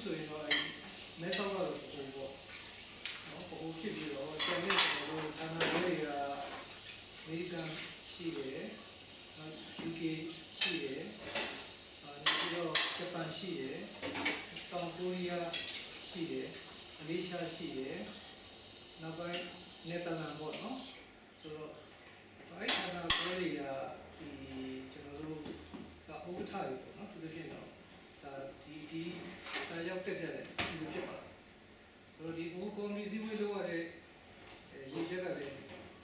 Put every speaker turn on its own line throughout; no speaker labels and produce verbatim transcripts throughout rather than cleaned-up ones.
ဆိုရင်တော့မဲဆောက်ကတော့ပုံပေါ့နော်ပုံဖြစ်ပြီးတော့ကျန်တဲ့ကျွန်တော်တို့ဌာနတွေကအမေရိကန်ရှိတယ်နော် ယူ ကေ ရှိတယ်အဲဒီတော့ဂျပန်ရှိတယ်တောင်ကိုရီးယားရှိတယ်မလေးရှားရှိတယ်နောက်ပိုင်းနယ်သာလန်ပေါ့နော်ဆိုတော့အဲ့ဌာနတွေကဒီကျွန်တော်တို့ကဥက္ကဋ္ဌတွေပေါ့နော်သူတို့ပြင်တော့ဒါဒီဒီဒါရောက်တက်တဲ့ဒီလိုဖြစ်ပါတယ်ဆိုတော့ဒီဘောကော်မီစီဝေးလို့ရတဲ့ရေချက်ကလည်း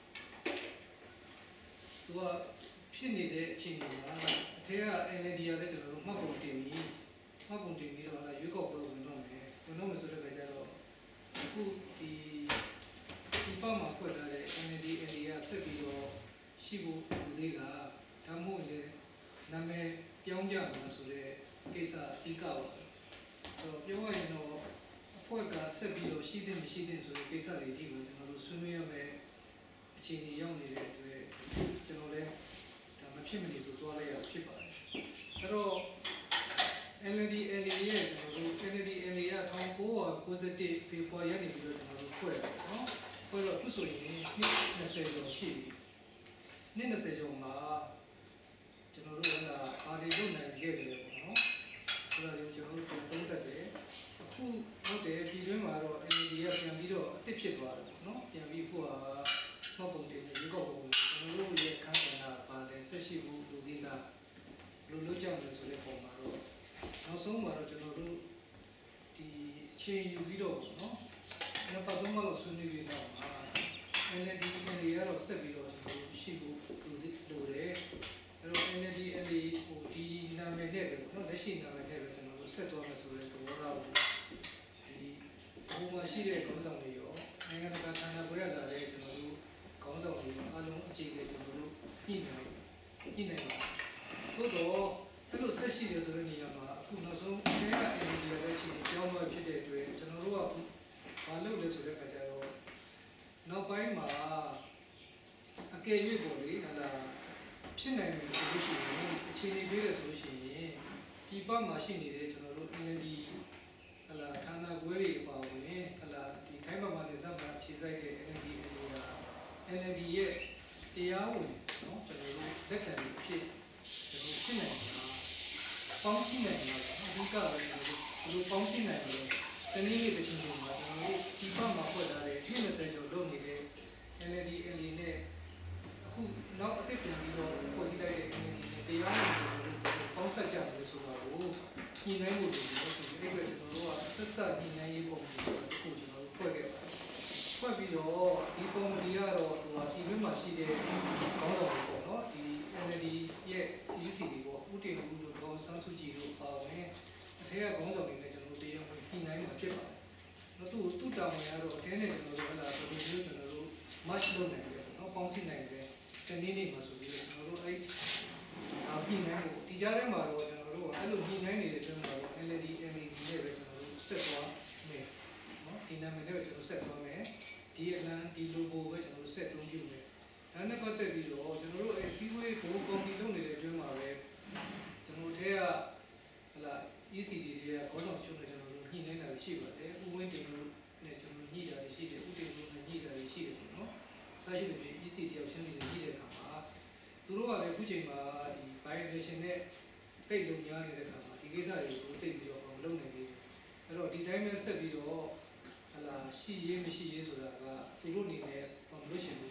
သူကဖြစ်နေတဲ့အချိန်မှာအထက်က အန် အယ် ဒီ ကလည်းကျွန်တော်တို့မှတ်ပုံတင်ပြီးမှတ်ပုံတင်ပြီးတော့ရွေးကောက်ပွဲဝင်တော့မယ်ဝင်တော့မယ်ဆိုတဲ့အခါကျတော့အခုဒီဒီပတ်မှာဖွင့်ထားတဲ့ အန် အယ် ဒီ အန် ဒီ ကဆက်ပြီးတော့ရှိဖို့လိုသေးလားဒါမှမဟုတ်လည်းနာမည်ပြောင်းကြမှာဆိုတဲ့ကိစ္စအဓိကပါအဲ့တော့ပြောရရင်တော့အဖွဲ့ကဆက်ပြီးတော့ရှိတဲ့မရှိတဲ့ဆိုတဲ့ကိစ္စတွေအထိကိုကျွန်တော်တို့ဆွေးနွေးရမယ်အခြေအနေရောက်နေတဲ့အတွက်ကျွန်တော်လည်းဒါမဖြစ်မနေဆိုသွားလိုက်ရဖြစ်ပါတယ်အဲ့တော့ အန် အယ် ဒီ အန် အေ ရဲ့ကျွန်တော်တို့ အန် အယ် ဒီ အန် အေ က၁၉၉၁ ဖေဖော်ဝါရီကနေပြီးတော့ကျွန်တော်တို့ဖွဲ့တယ်နော်ဖွဲ့တော့သူဆိုရင်နှစ်၂၀ကျော်ရှိပြီနှစ်၂၀ကျော်မှာကျွန်တော်တို့ကအာဒီလုပ်နိုင်ခဲ့တယ်ပေါ့နော်ဆိုတော့ကျွန်တော်တို့သုံးသပ်တယ်အခုဟုတ်တယ်ဒီတွင်းမှာတော့ အန် အယ် ဒီ ကပြန်ပြီးတော့အစ်စ်ဖြစ်သွားတယ်ပေါ့နော်ပြန်ပြီးခုကမှတ်ပုံတင်ရေကောက်ပုံကျွန်တော်တို့ရဲ့ခန်းကဏ္ဍပါတယ်ဆက်ရှိမှုလူသေးလားလူလို့ကြောက်နေဆိုတဲ့ပုံမှာတော့နောက်ဆုံးမှာတော့ကျွန်တော်တို့ဒီအချိန်ယူပြီးတော့ပေါ့နော်နောက်ပတ်သုံးလောက်ဆွေးနွေးပြီးတော့မှာ အန် အယ် ဒီ အန် အေ ကတော့ဆက်ပြီးတော့ကျွန်တော်တို့ရှိဖို့လူလိုတယ်အဲ့တော့ အန် အယ် ဒီ အန် အေ ဟိုဒီနာမည်နဲ့ပဲပေါ့နော်လက်ရှိနာမည်နဲ့ပဲကျွန်တော်တို့ဆက်သွားမယ်ဆိုတဲ့သဘောထားကိုဒီဘုံမှာရှိတဲ့ခေါင်းဆောင်တွေရောနိုင်ငံတကာဌာနပွဲရလာတဲ့ကျွန်တော်တို့ခေါင်းဆောင်တွေအားလုံးအခြေအနေကျွန်တော်တို့ညှိနှိုင်းညှိနှိုင်းပါသို့တော့အဲ့လိုဆက်ရှိတယ်ဆိုတဲ့နေရာမှာအခုနောက်ဆုံးအဲက အန် အယ် ဒီ ရဲ့အခြေအနေကြောင်းတော့ဖြစ်တဲ့အတွက်ကျွန်တော်တို့ကဘာလုပ်လဲဆိုတဲ့အခါကျတော့နောက်ပိုင်းမှာအကယ်၍ပေါ်လေဟလာဖြစ်နိုင်မယ်ဆိုလို့ရှိရင်အခြေအနေပေးတယ်ဆိုလို့ရှိရင်ဒီပတ်မှာရှိနေတဲ့ကျွန်တော်တို့ အန် အယ် ဒီ ဟလာဌာနပွဲတွေအပါအဝင်ဟလာဒီထိုင်းမှာနေစပ်မှာခြေစိုက်တဲ့ အန် အယ် ဒီ အန် အေ က အန် အယ် ဒီ ရဲ့တရားဝင်နော်ကျွန်တော်တို့လက်ခံပြီးဖြစ်ကျွန်တော်ဖြစ်နိုင်တာပေါင်းစည်းနိုင်တာအဓိကပဲကျွန်တော်တို့ပေါင်းစည်းနိုင်တယ်တနည်းတစ်ချိန်မှာကျွန်တော်တို့ဒီဘက်မှာဖွက်ထားတဲ့နှစ်၂၀ကျော်လုပ်နေတဲ့ အန် အယ် ဒီ အန် အေ နဲ့အခုနောက်အသစ်ပြန်ပြီးတော့ပေါ်စီလိုက်တဲ့ အန် အယ် ဒီ နဲ့တရားဝင်ကျွန်တော်တို့ပေါင်းစပ်ကြတယ်ဆိုတာကိုညှိနှိုင်းဖို့လိုတယ်ဆိုပြီးအဲ့ဒီကျွန်တော်တို့ကဆက်ဆက်ညှိနှိုင်းရေးပုံစံကိုကျွန်တော်တို့ဖွဲ့ခဲ့ပါတယ်ဖွဲ့ပြီးတော့ဒီပုံစံကတော့ဟိုဟာဒီဘက်မှာရှိတဲ့ခေါင်းဆောင်တွေပေါ့နော်ဒီ အန် အယ် ဒီ ရဲ့ စီ စီ တွေပေါ့ဥတင်မှုတို့ကောင်းဆန်းစုကြည်တို့ပါဝင်အထက်ကခေါင်းဆောင်တွေနဲ့ကျွန်တော်တို့တရားဝင်ညှိနှိုင်းမှာဖြစ်ပါတယ်နော်သူသူ့တောင်းဝင်ရတော့အထက်နဲ့ကျွန်တော်တို့ဟလာဘယ်လိုမျိုးကျွန်တော်တို့ match လုပ်နိုင်တယ်ပေါ့နော်ပေါင်းစည်းနိုင်တယ်တနေ့နေ့မှာဆိုပြီးတော့ကျွန်တော်တို့အဲ့အာညှိနှိုင်းဖို့ဒီကြားထဲမှာတော့ကျွန်တော်တို့အဲ့လိုညှိနှိုင်းနေတဲ့ကျွန်တော်တို့ အန် အယ် ဒီ အန် အေ နဲ့ပဲကျွန်တော်တို့ဆက်သွားမယ်နော်ဒီနာမည်နဲ့ပဲကျွန်တော်ဆက်သွားမယ်ဒီအလန်ဒီ logo ပဲကျွန်တော်တို့ဆက်သုံးပြုမယ်ဒါနဲ့ပတ်သက်ပြီးတော့ကျွန်တော်တို့အစည်းအဝေးကိုကွန်ပီလုပ်နေတဲ့အတွင်းမှာပဲကျွန်တော်တို့ထဲကဟလာ E C D တွေကခေါင်းဆောင်ချုပ်နေကျွန်တော်တို့ညှိနှိုင်းတာရှိပါတယ်ဥဝင်းတင်လို့နဲ့ကျွန်တော်ညှိတာရှိတယ်ဥတင်လို့နဲ့ညှိတာရှိတယ်ပေါ့နော်စာရှိတဲ့ E C D ရောက်ချင်းစီညှိတဲ့အခါမှာသူတို့ကလည်းအခုချိန်မှာဒီ violation နဲ့တိတ်လုံးများနေတဲ့အခါမှာဒီကိစ္စတွေကိုတိတ်ပြီးတော့မလုပ်နိုင်ဘူးအဲ့တော့ဒီတိုင်းပဲဆက်ပြီးတော့ဟလာရှိရေးမရှိရေးဆိုတာကသူတို့အနေနဲ့မလုပ်ချင်ဘူး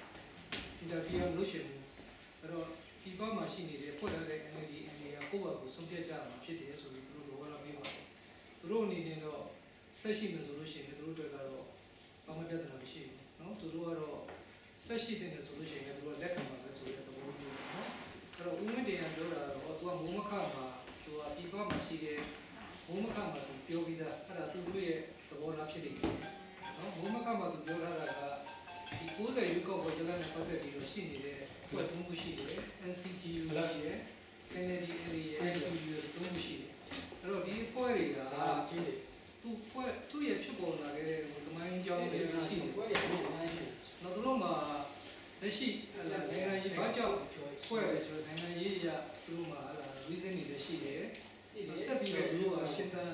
interview မလုပ်ချင်ဘူးအဲ့တော့ဒီဘက်မှာရှိနေတဲ့ဖွက်ထားတဲ့ အန် အယ် ဒီ အန် အေ ကကိုယ့်ဘက်ကိုဆုံးဖြတ်ကြမှာဖြစ်တယ်ဆိုပြီးသူတို့ဘောရမေးပါတယ်သူတို့အနေနဲ့တော့ဆက်ရှိမယ်ဆိုလို့ရှိရင်သူတို့တွေကတော့ဘာမှပြဿနာမရှိဘူးเนาะသူတို့ကတော့ဆက်ရှိတဲ့ဆိုလို့ရှိရင်သူတို့လက်ခံပါမယ်ဆိုတဲ့သဘောမျိုးเนาะအဲ့တော့ဦးမင်းတရားပြောတာတော့သူကမိုးမခမှာသူကဒီဘက်မှာရှိတဲ့မိုးမခမှာသူပြောပြီးသားအဲ့ဒါသူတို့ရဲ့သဘောထားဖြစ်နေတယ်เนาะမိုးမခမှာသူပြောထားတာကဒီ၉၀ရွေးကောက်ပွဲကြလနဲ့ပတ်သက်ပြီးတော့ရှိနေတဲ့ဖွဲ့သုံးခုရှိတယ် N C G U ရဲ့ N L D L ရဲ့ N U ရဲ့သုံးခုရှိတယ်အဲ့တော့ဒီဖွဲ့တွေကသူဖွဲ့သူ့ရဲ့ဖြစ်ပေါ်လာခဲ့တဲ့သမိုင်းကြောင်းတွေရှိတယ်နောက်သူတို့မှာလက်ရှိနိုင်ငံရေးဘာကြောင့်ဖွဲ့ရဆိုတဲ့နိုင်ငံရေးအရသူတို့မှာ reason တွေရှိတယ်ဆက်ပြီးတော့သူတို့ကရှင်းတန်း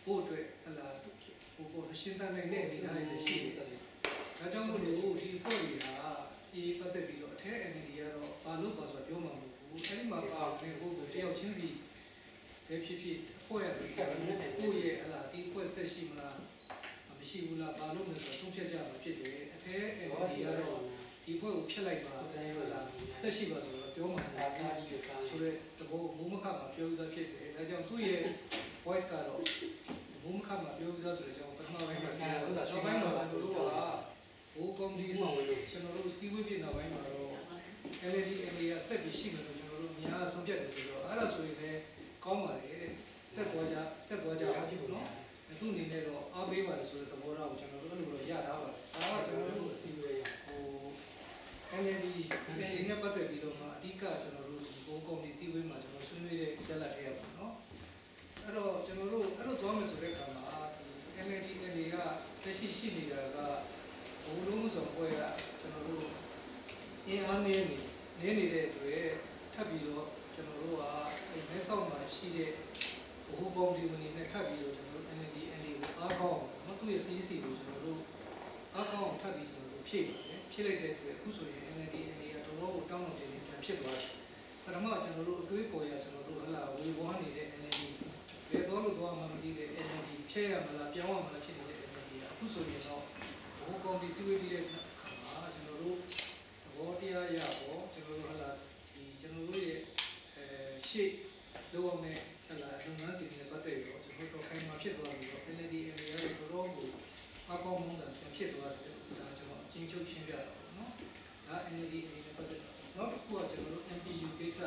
ဖို့အတွက်ဟလာဟိုပေါ်ရှင်းတန်းနိုင်တဲ့အနေအထားတွေရှိတယ်ဒါကြောင့်မို့လို့ဒီအဖွဲ့တွေကဒီပတ်သက်ပြီးတော့အထက် N L D ကတော့ဘာလို့ပါဆိုတော့ပြောမှာမဟုတ်ဘူးအဲဒီမှာပါတဲ့ဟိုတယောက်ချင်းစီပဲဖြစ်ဖြစ်အဖွဲ့ရတယ်ကိုယ့်ရဲ့ဟလာဒီအဖွဲ့ဆက်ရှိမလားမရှိဘူးလားဘာလို့လဲဆိုတော့သုံးဖြတ်ကြမှာဖြစ်တယ်အထက် N L D ကတော့ဒီဘက်ကိုဖြတ်လိုက်ပါဟုတ်လားဆက်ရှိပါဆိုတော့ပြောမှာဆိုတော့တဘောမိုးမခမှာပြောဥစားဖြစ်တယ်ဒါကြောင့်သူ့ရဲ့ voice ကတော့မိုးမခမှာပြောဥစားဆိုတဲ့ကြောင့်ပထမပိုင်းမှာပြောဥစားနောက်ပိုင်းမှာကျွန်တော်တို့ကဘိုးကော်မတီကျွန်တော်တို့စီးဝေးပြနောက်ပိုင်းမှာတော့ L D N A ဆက်ပြီးရှိမယ်လို့ကျွန်တော်တို့များဆုံးဖြတ်တယ်ဆိုတော့အဲ့ဒါဆိုရင်လည်းကောင်းပါလေတဲ့ဆက်သွားကြဆက်သွားကြပါဖြစ်နော်သူ့အနေနဲ့တော့အားပေးပါတယ်ဆိုတဲ့သဘောထားကိုကျွန်တော်တို့အဲ့လိုတော့ရထားပါတယ်ဒါကကျွန်တော်တို့အစီအစဉ်ဟို N L D နဲ့ပတ်သက်ပြီးတော့မှအဓိကကျွန်တော်တို့ဘိုးကော်မတီစီးဝေးမှာကျွန်တော်ဆွေးနွေးတဲ့ကြက်လက်ခဲ့ရပါတော့အဲ့တော့ကျွန်တော်တို့အဲ့လိုသွားမယ်ဆိုတဲ့အခါမှာဒီ N L D N A ကတက်ရှိရှိနေတာကဘိုးလုံးစုံပွဲကကျွန်တော်တို့အင်းအားနေနေနေနေတဲ့အတွက်ထပ်ပြီးတော့ကျွန်တော်တို့ကအဲမဲဆောက်မှာရှိတဲ့ဘိုးကော်မတီဝင်တွေနဲ့ထပ်ပြီးတော့ကျွန်တော်တို့ N L D N A ကိုအားကောင်းနော်သူ့ရဲ့ C E C ကိုကျွန်တော်တို့အားကောင်းထပ်ပြီးကျွန်တော်တို့ဖြည့်ပါတယ်ဖြည့်လိုက်တဲ့အတွက်အခုဆိုရင် N L D N A ကတော်တော်ကိုတောင်းတော့တင်ပြန်ဖြစ်သွားတယ်ပထမကျွန်တော်တို့အတွေးပေါ်ရကျွန်တော်တို့ဟလာဝေဝါးနေတဲ့ N L D ဘယ်တော့လို့သွားမှမသိတဲ့ N L D ဖြည့်ရမလားပြောင်းရမလားဖြစ်နေတဲ့ N L D ကအခုဆိုရင်တော့ဘိုးကော်မတီစီးဝေးပြီးတဲ့အခါမှာကျွန်တော်တို့သဘောတရားရပေါ့ကျွန်တော်တို့ဟလာဒီကျွန်တော်တို့ရဲ့အဲရှေ့လောရမယ်ဟလာလုပ်ငန်းစဉ်တွေပတ်သက်ပြီးတော့ကျွန်တော်တို့ခိုင်မာဖြစ်သွားပြီးတော့ N L D N A ရဲ့တော်တော်ကိုအကောင်းဆုံးတာဖြစ်သွားတယ်ဒါကျွန်တော်အချင်းချုပ်ရှင်းပြတာပေါ့နော်ဒါ N L D N A နဲ့ပတ်သက်တော့နောက်တစ်ခုကကျွန်တော်တို့ M P U ကိစ္စ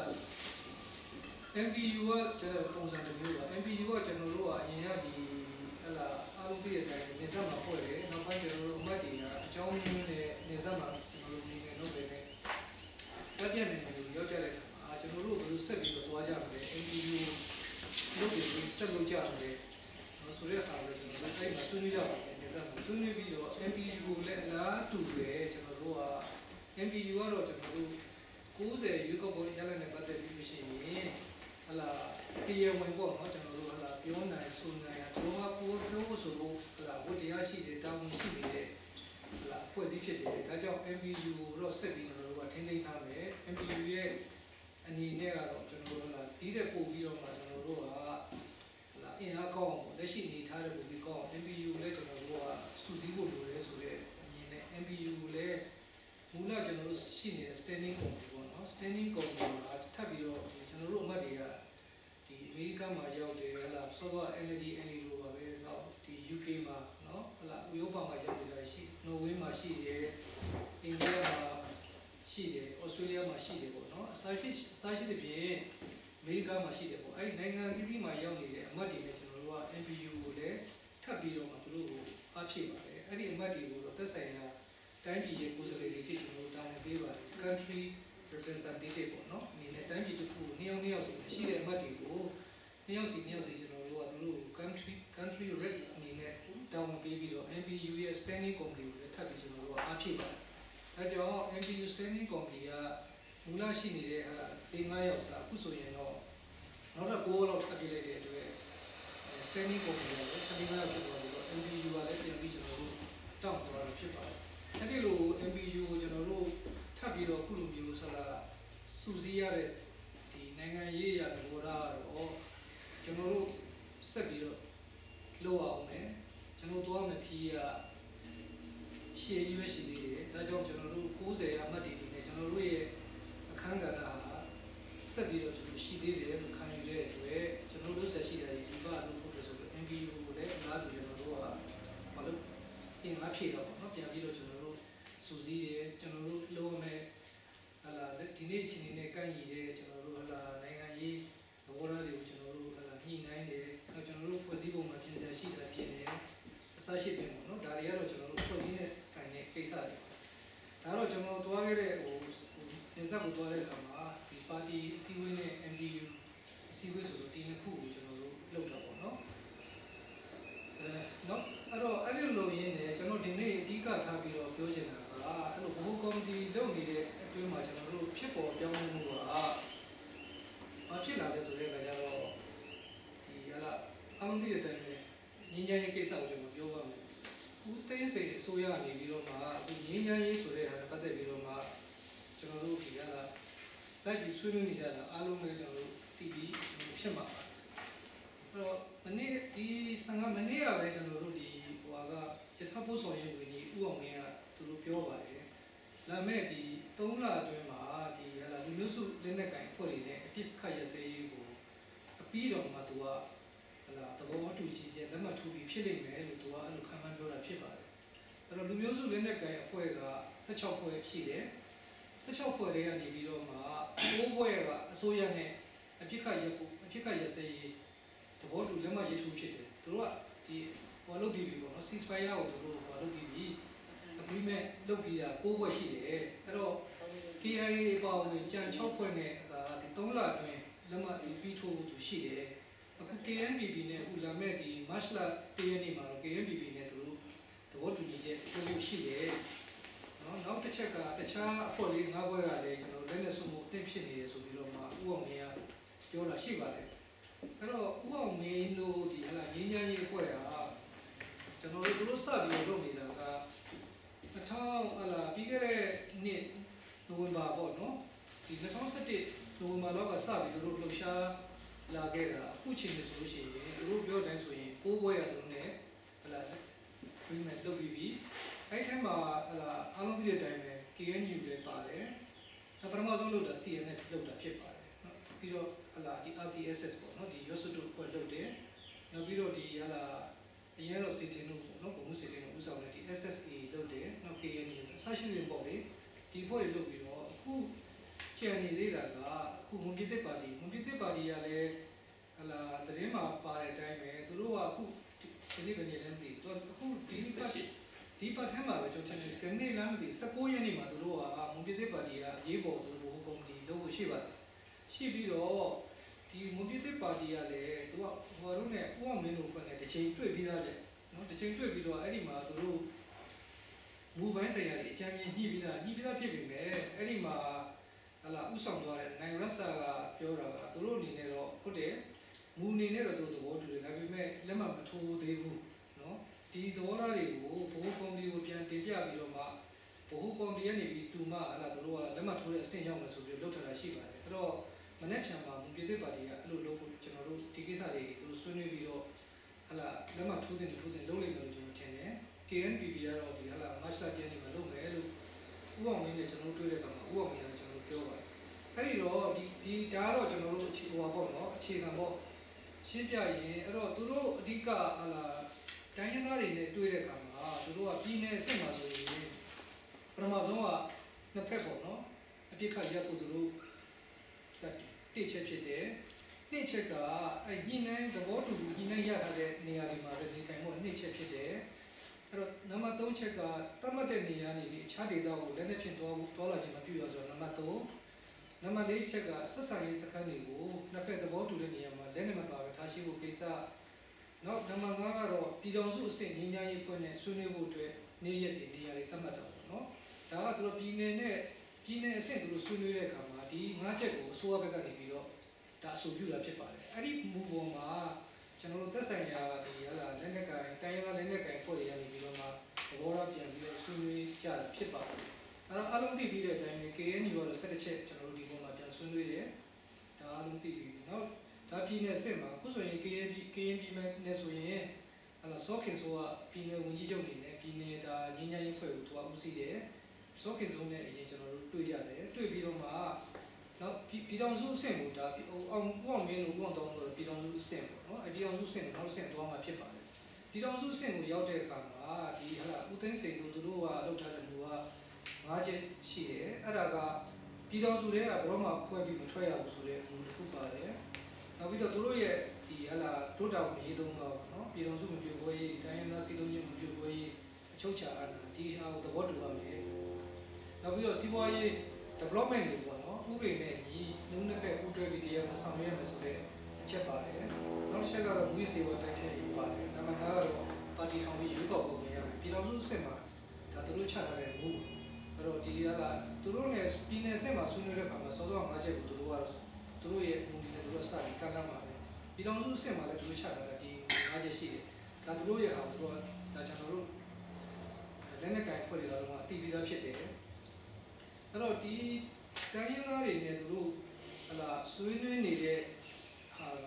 M P U ကကျွန်တော်ပုံစံတစ်မျိုးပါ M P U ကကျွန်တော်တို့ကအရင်ကဒီဟလာအားလုံးပြည့်တဲ့အတိုင်းနေဆက်မှာဖွဲ့တယ်နောက်ပိုင်းကျွန်တော်တို့အမှတ်တွေကအကြောင်းရင်းနဲ့နေဆက်မှာကျွန်တော်တို့နေနေလုပ်တယ်နဲ့တက်ပြနေနေရောက်ကြတဲ့အခါမှာကျွန်တော်တို့ဘယ်လိုဆက်ပြီးတော့သွားကြမလဲ M P U လုပ်ပြီးဆက်လုပ်ကြတယ်ဆိုတဲ့အခါလည်းကျွန်တော်တို့အဲ့မှာဆွေးနွေးကြပါတယ်နေဆက်မှာဆွေးနွေးပြီးတော့ M P U ကိုလည်းအလားတူပဲကျွန်တော်တို့က M P U ကတော့ကျွန်တော်တို့ကိုးဆယ်ရွေးကောက်ပွဲရလဒ်နဲ့ပတ်သက်ပြီးရှိရင်ဟလာတရားဝင်ပေါ့နော်ကျွန်တော်တို့ဟလာပြောနိုင်ဆိုနိုင်တော့ဟာကိုပြောဖို့ဆိုလို့ဟလာဝတ္တရားရှိတဲ့တာဝန်ရှိနေတဲ့ဟလာအဖွဲ့အစည်းဖြစ်တယ်ဒါကြောင့် M P U ကိုတော့ဆက်ပြီးကျွန်တော်တို့ကထိန်းသိမ်းထားမယ် M P U ရဲ့အနေနဲ့ကတော့ကျွန်တော်တို့ဟလာတီးတဲ့ပို့ပြီးတော့မှကျွန်တော်တို့ကဟလာအင်အားကောင်းအောင်လက်ရှိအနေထားတဲ့ပုံပြီးကောင်း M P U လည်းကျွန်တော်တို့ကစူးစီးဖို့လိုတယ်ဆိုတဲ့အမြင်နဲ့ M P U ကိုလည်းမူလကျွန်တော်တို့ရှိနေတဲ့ standing committee ပေါ့နော် standing committee မှာထပ်ပြီးတော့ကျွန်တော်တို့အမှတ်တွေကဒီအမေရိကန်မှာရောက်တယ်ဟလာဆော့ N L D N A လိုပါပဲเนาะဒီ U K မှာเนาะဟလာဥရောပမှာရောက်နေတာရှိနော်ဝေးမှာရှိတယ်အိန္ဒိယမှာရှိတယ်ဩစတြေးလျမှာရှိတယ်ပေါ့เนาะအစာရှိအစာရှိတဲ့ပြင်အမေရိကန်မှာရှိတယ်ပေါ့အဲ့ဒီနိုင်ငံအသီးသီးမှာရောက်နေတဲ့အမှတ်တွေနဲ့ကျွန်တော်တို့က M P U ကိုလည်းထပ်ပြီးတော့မှသူတို့ကိုအားဖြည့်ပါတယ်အဲ့ဒီအမှတ်တွေကိုတော့သက်ဆိုင်ရာတိုင်းပြည်ရဲ့ကိုယ်စားလှယ်တွေဖြစ်ကျွန်တော်တို့တာဝန်ပေးပါတယ် country representative ပေါ့နော်အနေနဲ့တိုင်းပြည်တစ်ခုကိုနှစ်ယောက်နှစ်ယောက်စီရှိတဲ့အမှတ်တွေကိုနှစ်ယောက်စီနှစ်ယောက်စီကျွန်တော်တို့ကသူတို့ country country rep အနေနဲ့တာဝန်ပေးပြီးတော့ M P U ရဲ့ standing committee ကိုလည်းထပ်ပြီးကျွန်တော်တို့ကအားဖြည့်ပါတယ်အဲကြောင့် M P U standing committee ကမူလရှိနေတဲ့ဟာ၄၅ယောက်စာအခုဆိုရင်တော့နောက်ထပ်၉လောက်ထပ်ပြလိုက်တဲ့အတွက် standing committee ကလည်း၁၅ယောက်ဖြစ်သွားပြီးတော့ M P U ကလည်းပြန်ပြီးကျွန်တော်တို့တောင်းသွားတာဖြစ်ပါတယ်အဲ့ဒီလို M P U ကိုကျွန်တော်တို့ထပ်ပြီးတော့ခုလိုမျိုးဆလာစူးစီးရတဲ့ဒီနိုင်ငံရေးရာသဘောထားတော့ကျွန်တော်တို့ဆက်ပြီးတော့လုပ်အောင်မယ်ကျွန်တော်တို့သွားမယ်ခီးရရှေ့ရွေးရှိသေးတယ်ဒါကြောင့်ကျွန်တော်တို့၉၀အမှတ်တွေနဲ့ကျွန်တော်တို့ရဲ့အခန်းကဏ္ဍဟာဆက်ပြီးတော့ကျွန်တော်ရှိသေးတယ်လို့ခံယူတဲ့အတွက်ကျွန်တော်တို့ဆက်ရှိတဲ့ဒီကလို့ဖို့ဆိုတော့ M P U ကိုလည်းအလားတူကျွန်တော်တို့ကဘာလို့အင်အားဖြည့်တော့ပေါ့နော်ပြန်ပြီးတော့ကျွန်တော်တို့စူးစီးတယ်ကျွန်တော်တို့လုံးမယ်ဟလာဒီနေ့ချင်းနေကန့်ညီတယ်ကျွန်တော်တို့ဟလာနိုင်ငံရေးသဘောထားတွေကိုကျွန်တော်တို့ဟလာညှိနှိုင်းတယ်နောက်ကျွန်တော်တို့ဖွဲ့စည်းပုံမှာပြင်ဆင်ရှိတာပြင်တယ်အစရှိတယ်ပေါ့နော်ဒါတွေကတော့ကျွန်တော်တို့ဖွဲ့စည်းနဲ့ဆိုင်တဲ့ကိစ္စတွေဒါတော့ကျွန်တော်သွားခဲ့တဲ့ဟိုနေဆက်ကိုသွားတဲ့အခါမှာဒီပါတီအစည်းအဝေးနဲ့ M P U အစည်းအဝေးဆိုတော့ဒီနှစ်ခုကိုကျွန်တော်တို့လုပ်တာပေါ့နော်အဲနော်အဲ့တော့အဲ့ဒီလိုရင်းနဲ့ကျွန်တော်ဒီနေ့အဓိကထားပြီးတော့ပြောချင်တာကအဲ့လိုဘိုးကော်မတီလုပ်နေတဲ့အတွင်းမှာကျွန်တော်တို့ဖြစ်ပေါ်ပြောင်းလဲမှုကဘာဖြစ်လာလဲဆိုတဲ့အခါကျတော့ဒီဟလာအမှန်တည်းတဲ့အတိုင်းပဲ人家也给啥我就没标吧嘛。我等谁所有你比如嘛，人家也说的还是不得比如嘛，就那路皮了，来比水路你家了，阿龙那就地比偏嘛。그래서 만약 이 상가 만약 외전으로 이 와가 여타보 소리 우리 우엉이야 두루 배워봐래. 라메 이 동라 되마 이 하나 뉴스 렌네가이 포리네 비스카야세이고 비로 마도와 하나 더 두지제 남아 두비 필리메 도와 알로 가만 줘라 피바래. 그래서 뉴스 렌네가이 포에가 십육 포에 시대 십육 포에 아니 비로 마 오 포에가 소야네 아피카야고 아피카야세이 what do Lama Yetu Chit? Through the Walobi, ceasefire out the Walobi, agreement, Lopia, over she, Ero, P I A Bow, Jan Chopone, the Tonga, Lama, the P two to she, a K N B B, Ulameti, Masla, T N E, K N B B, the water digit, over she. Now to check the cha poly, Navoya, then a sumo tension is, so below my Uomia, Yola Shiva. 그래서 우엉메인도 디라 인연이 거야. 저는 그로 사비로 로미다가 타 알아 비게레 니 노원바 보노. 이 이천십칠 노원바로가 사비로 로샤 라게라 후친이 소시 그로 벼된 소인 고고야 되네. 알아 그러면 로비비 အဲ့ထဲမှာဟလာအားလုံးသိတဲ့အတိုင်းပဲ K N U လည်းပါတယ်။ဒါပထမဆုံးလုပ်တာ C N F လုပ်တာဖြစ်ပါတယ်။နော်ပြီးတော့ဟလာဒီ R C S S ပေါ့နော်ဒီ Yosuto ဖွဲ့လုပ်တယ်။နောက်ပြီးတော့ဒီဟလာအရင်တော့ စီတင် တို့ပေါ့နော်ဘုံစီတင်တို့ဥဆောင်တဲ့ဒီ S S A လုပ်တယ်။နောက် K N U အစရှိတဲ့ပေါ့လေဒီဖွဲ့တွေလုပ်ပြီးတော့အခုကျန်နေသေးတာကအခုမွန်ပြည်သက်ပါတီမွန်ပြည်သက်ပါတီကလည်းဟလာသတင်းမှာပါတဲ့အတိုင်းပဲသူတို့ကအခုဒီနေ့ပဲနေလည်းမသိဘူး။အခုဒီပတ်ဒီပတ်ထဲမှာပဲကျွန်တော်တင်ကနေလမ်းမသိ၁၉ရက်နေ့မှာသူတို့ကမွန်ပြည်သက်ပါတီကအရေးပေါ်သူတို့ဘုံဒီလုပ်ဖို့ရှိပါတယ်ရှိပြီးတော့ဒီမွန်ပြည်သက်ပါတီကလည်းသူကဟိုတို့နဲ့ဥအောင်မင်းတို့ကနေတစ်ချိန်တွေ့ပြီးသားလေနော်တစ်ချိန်တွေ့ပြီးတော့အဲ့ဒီမှာသူတို့မူပိုင်းဆိုင်ရာတွေအကြံဉာဏ်ညှိပြီးသားညှိပြီးသားဖြစ်ပြီမဲ့အဲ့ဒီမှာဟလာဥဆောင်သွားတဲ့နိုင်ရဆာကပြောတာကသူတို့အနေနဲ့တော့ဟုတ်တယ်မူအနေနဲ့တော့သူသဘောတူတယ်ဒါပေမဲ့လက်မှတ်မထိုးသေးဘူးနော်ဒီသဘောထားတွေကိုဘိုးကော်မတီကိုပြန်တင်ပြပြီးတော့မှဘိုးကော်မတီကနေပြီးတူမဟလာသူတို့ကလက်မှတ်ထိုးတဲ့အဆင့်ရောက်မယ်ဆိုပြီးလုပ်ထားတာရှိပါတယ်အဲ့တော့မနေ့ပြန်မှာမွန်ပြည်သက်ပါတီကအဲ့လိုလုပ်ဖို့ကျွန်တော်တို့ဒီကိစ္စတွေသူတို့ဆွေးနွေးပြီးတော့ဟလာလက်မှတ်ထိုးတဲ့ထိုးတဲ့လုပ်လိမ့်မယ်လို့ကျွန်တော်ထင်တယ် K N P B ကတော့ဒီဟလာမတ်လကျင်းနေမှာလုပ်မယ်လို့ဥအောင်မင်းနဲ့ကျွန်တော်တို့တွေ့တဲ့အခါမှာဥအောင်မင်းကကျွန်တော်တို့ပြောပါတယ်အဲ့ဒီတော့ဒီဒီဒါကတော့ကျွန်တော်တို့အခြေဟိုပါပေါ့နော်အခြေခံပေါ့ရှင်းပြရင်အဲ့တော့သူတို့အဓိကဟလာတိုင်းရင်းသားတွေနဲ့တွေ့တဲ့အခါမှာသူတို့ကပြည်နယ်အဆင့်မှာဆိုရင်ပထမဆုံးကနှစ်ဖက်ပေါ့နော်အပြစ်ခတ်ရပ်ဖို့သူတို့ကတိချက်ဖြစ်တယ်နှစ်ချက်ကအဲ့ညှိနှိုင်းသဘောတူညှိနှိုင်းရထားတဲ့နေရာတွေမှာပဲနေထိုင်ဖို့နှစ်ချက်ဖြစ်တယ်အဲ့တော့နံပါတ်သုံးချက်ကတတ်မှတ်တဲ့နေရာနေပြီးအခြားဒေသကိုလည်းလက်ဖြစ်သွားဖို့သွားလာခြင်းမပြုရဆိုတော့နံပါတ်သုံးနံပါတ်လေးချက်ကဆက်ဆံရေးစခန်းတွေကိုနှစ်ဖက်သဘောတူတဲ့နေရာမှာလက်နဲ့မပါပဲထားရှိဖို့ကိစ္စနောက်နံပါတ်ငါးကတော့ပြည်ထောင်စုအဆင့်ငြိမ်းချမ်းရေးဖွဲ့နဲ့ဆွေးနွေးဖို့အတွက်နေရက်တွေနေရာတွေသတ်မှတ်တာပေါ့နော်ဒါကသူတို့ပြည်နယ်နဲ့ပြည်နယ်အဆင့်သူတို့ဆွေးနွေးတဲ့အခါမှာဒီငါးချက်ကိုအစိုးရဘက်ကနေပြီးတော့ဒါအဆိုပြုတာဖြစ်ပါတယ်အဲ့ဒီမူပေါ်မှာကျွန်တော်တို့သက်ဆိုင်ရာဒီဟလာလက်နက်ကိုင်တိုင်းရင်းသားလက်နက်ကိုင်ဖွဲ့တွေကနေပြီးတော့မှသဘောထားပြန်ပြီးတော့ဆွေးနွေးကြတာဖြစ်ပါတယ်အဲ့တော့အားလုံးသိပြီးတဲ့အတိုင်း K N U ကတော့၁၁ချက်ကျွန်တော်တို့ဒီပေါ်မှာပြန်ဆွေးနွေးတယ်ဒါအားလုံးသိပြီးနောက်ဒါပြည်နယ်အဆင့်မှာအခုဆိုရင် K N P K N P နဲ့ဆိုရင်ဟလာစောခင်ဆိုကပြည်နယ်ဝန်ကြီးချုပ်နေနဲ့ပြည်နယ်ဒါငင်းချမ်းရေးဖွဲ့ကိုသူကဦးစီးတယ်စောခင်ဆိုနဲ့အရင်ကျွန်တော်တို့တွေ့ကြတယ်တွေ့ပြီးတော့မှနောက်ပြည်တော်စုအဆင့်ကိုဒါအောင်အောင်မင်းတို့အောင်တောင်းလို့ပြည်တော်စုအဆင့်ပေါ့နော်အပြည်တော်စုအဆင့်ကိုနောက်အဆင့်သွားမှာဖြစ်ပါတယ်ပြည်တော်စုအဆင့်ကိုရောက်တဲ့အခါမှာဒီဟလာဦးသိန်းစိန်တို့သူတို့ကလောက်ထားတဲ့လူကငါးချက်ရှိတယ်အဲ့ဒါကပြည်တော်စုတွေကဘယ်တော့မှခွဲပြီးမထွက်ရဘူးဆိုတဲ့လူတစ်ခုပါတယ်နောက်ပြီးတော့သူတို့ရဲ့ဒီဟလာတို့တောင်ရေးသုံးတော့နော်ပြည်တော်စုမပြိုပွဲရေးတိုင်းရင်းသားစီလုံးချင်းမပြိုပွဲရေးအချုပ်ချာအာဏာဒီဟာကိုသဘောတူရမယ်နောက်ပြီးတော့စီးပွားရေး development တွေပေါ့နော်ဥပဒေနဲ့ညီနှုတ်နှစ်ဖက်ဥတွဲပြီးတရားမဆောင်ရွက်ရမယ်ဆိုတဲ့အချက်ပါတယ်နောက်တစ်ချက်ကတော့မူရစီဝတ်တိုက်ဖြတ်ရေးပါတယ်နံပါတ်ငါးကတော့ပါတီထောင်ပြီးရွေးကောက်ပုံရမယ်ပြည်တော်စုအဆင့်မှာဒါသူတို့ချထားတဲ့မူအဲ့တော့ဒီကလာသူတို့နဲ့ပြည်နယ်အဆင့်မှာဆွေးနွေးတဲ့အခါမှာစောစောငါးချက်ကိုသူတို့ကတော့သူတို့ရဲ့မူတွေနဲ့သူတို့စပြီးကန့်လန့်ပါတယ်ပြည်တော်စုအဆင့်မှာလည်းသူတို့ချထားတဲ့ဒီငါးချက်ရှိတယ်ဒဒါသူတို့ရဲ့ဟာသူတို့ကဒါကျွန်တော်တို့လက်နက်ကိုင်ဖွဲ့တွေကတော့အတိပြီးသားဖြစ်တယ်အဲ့တော့ဒီတိုင်းရင်းသားတွေနဲ့သူတို့ဟလာဆွေးနွေးနေတဲ့ဟာက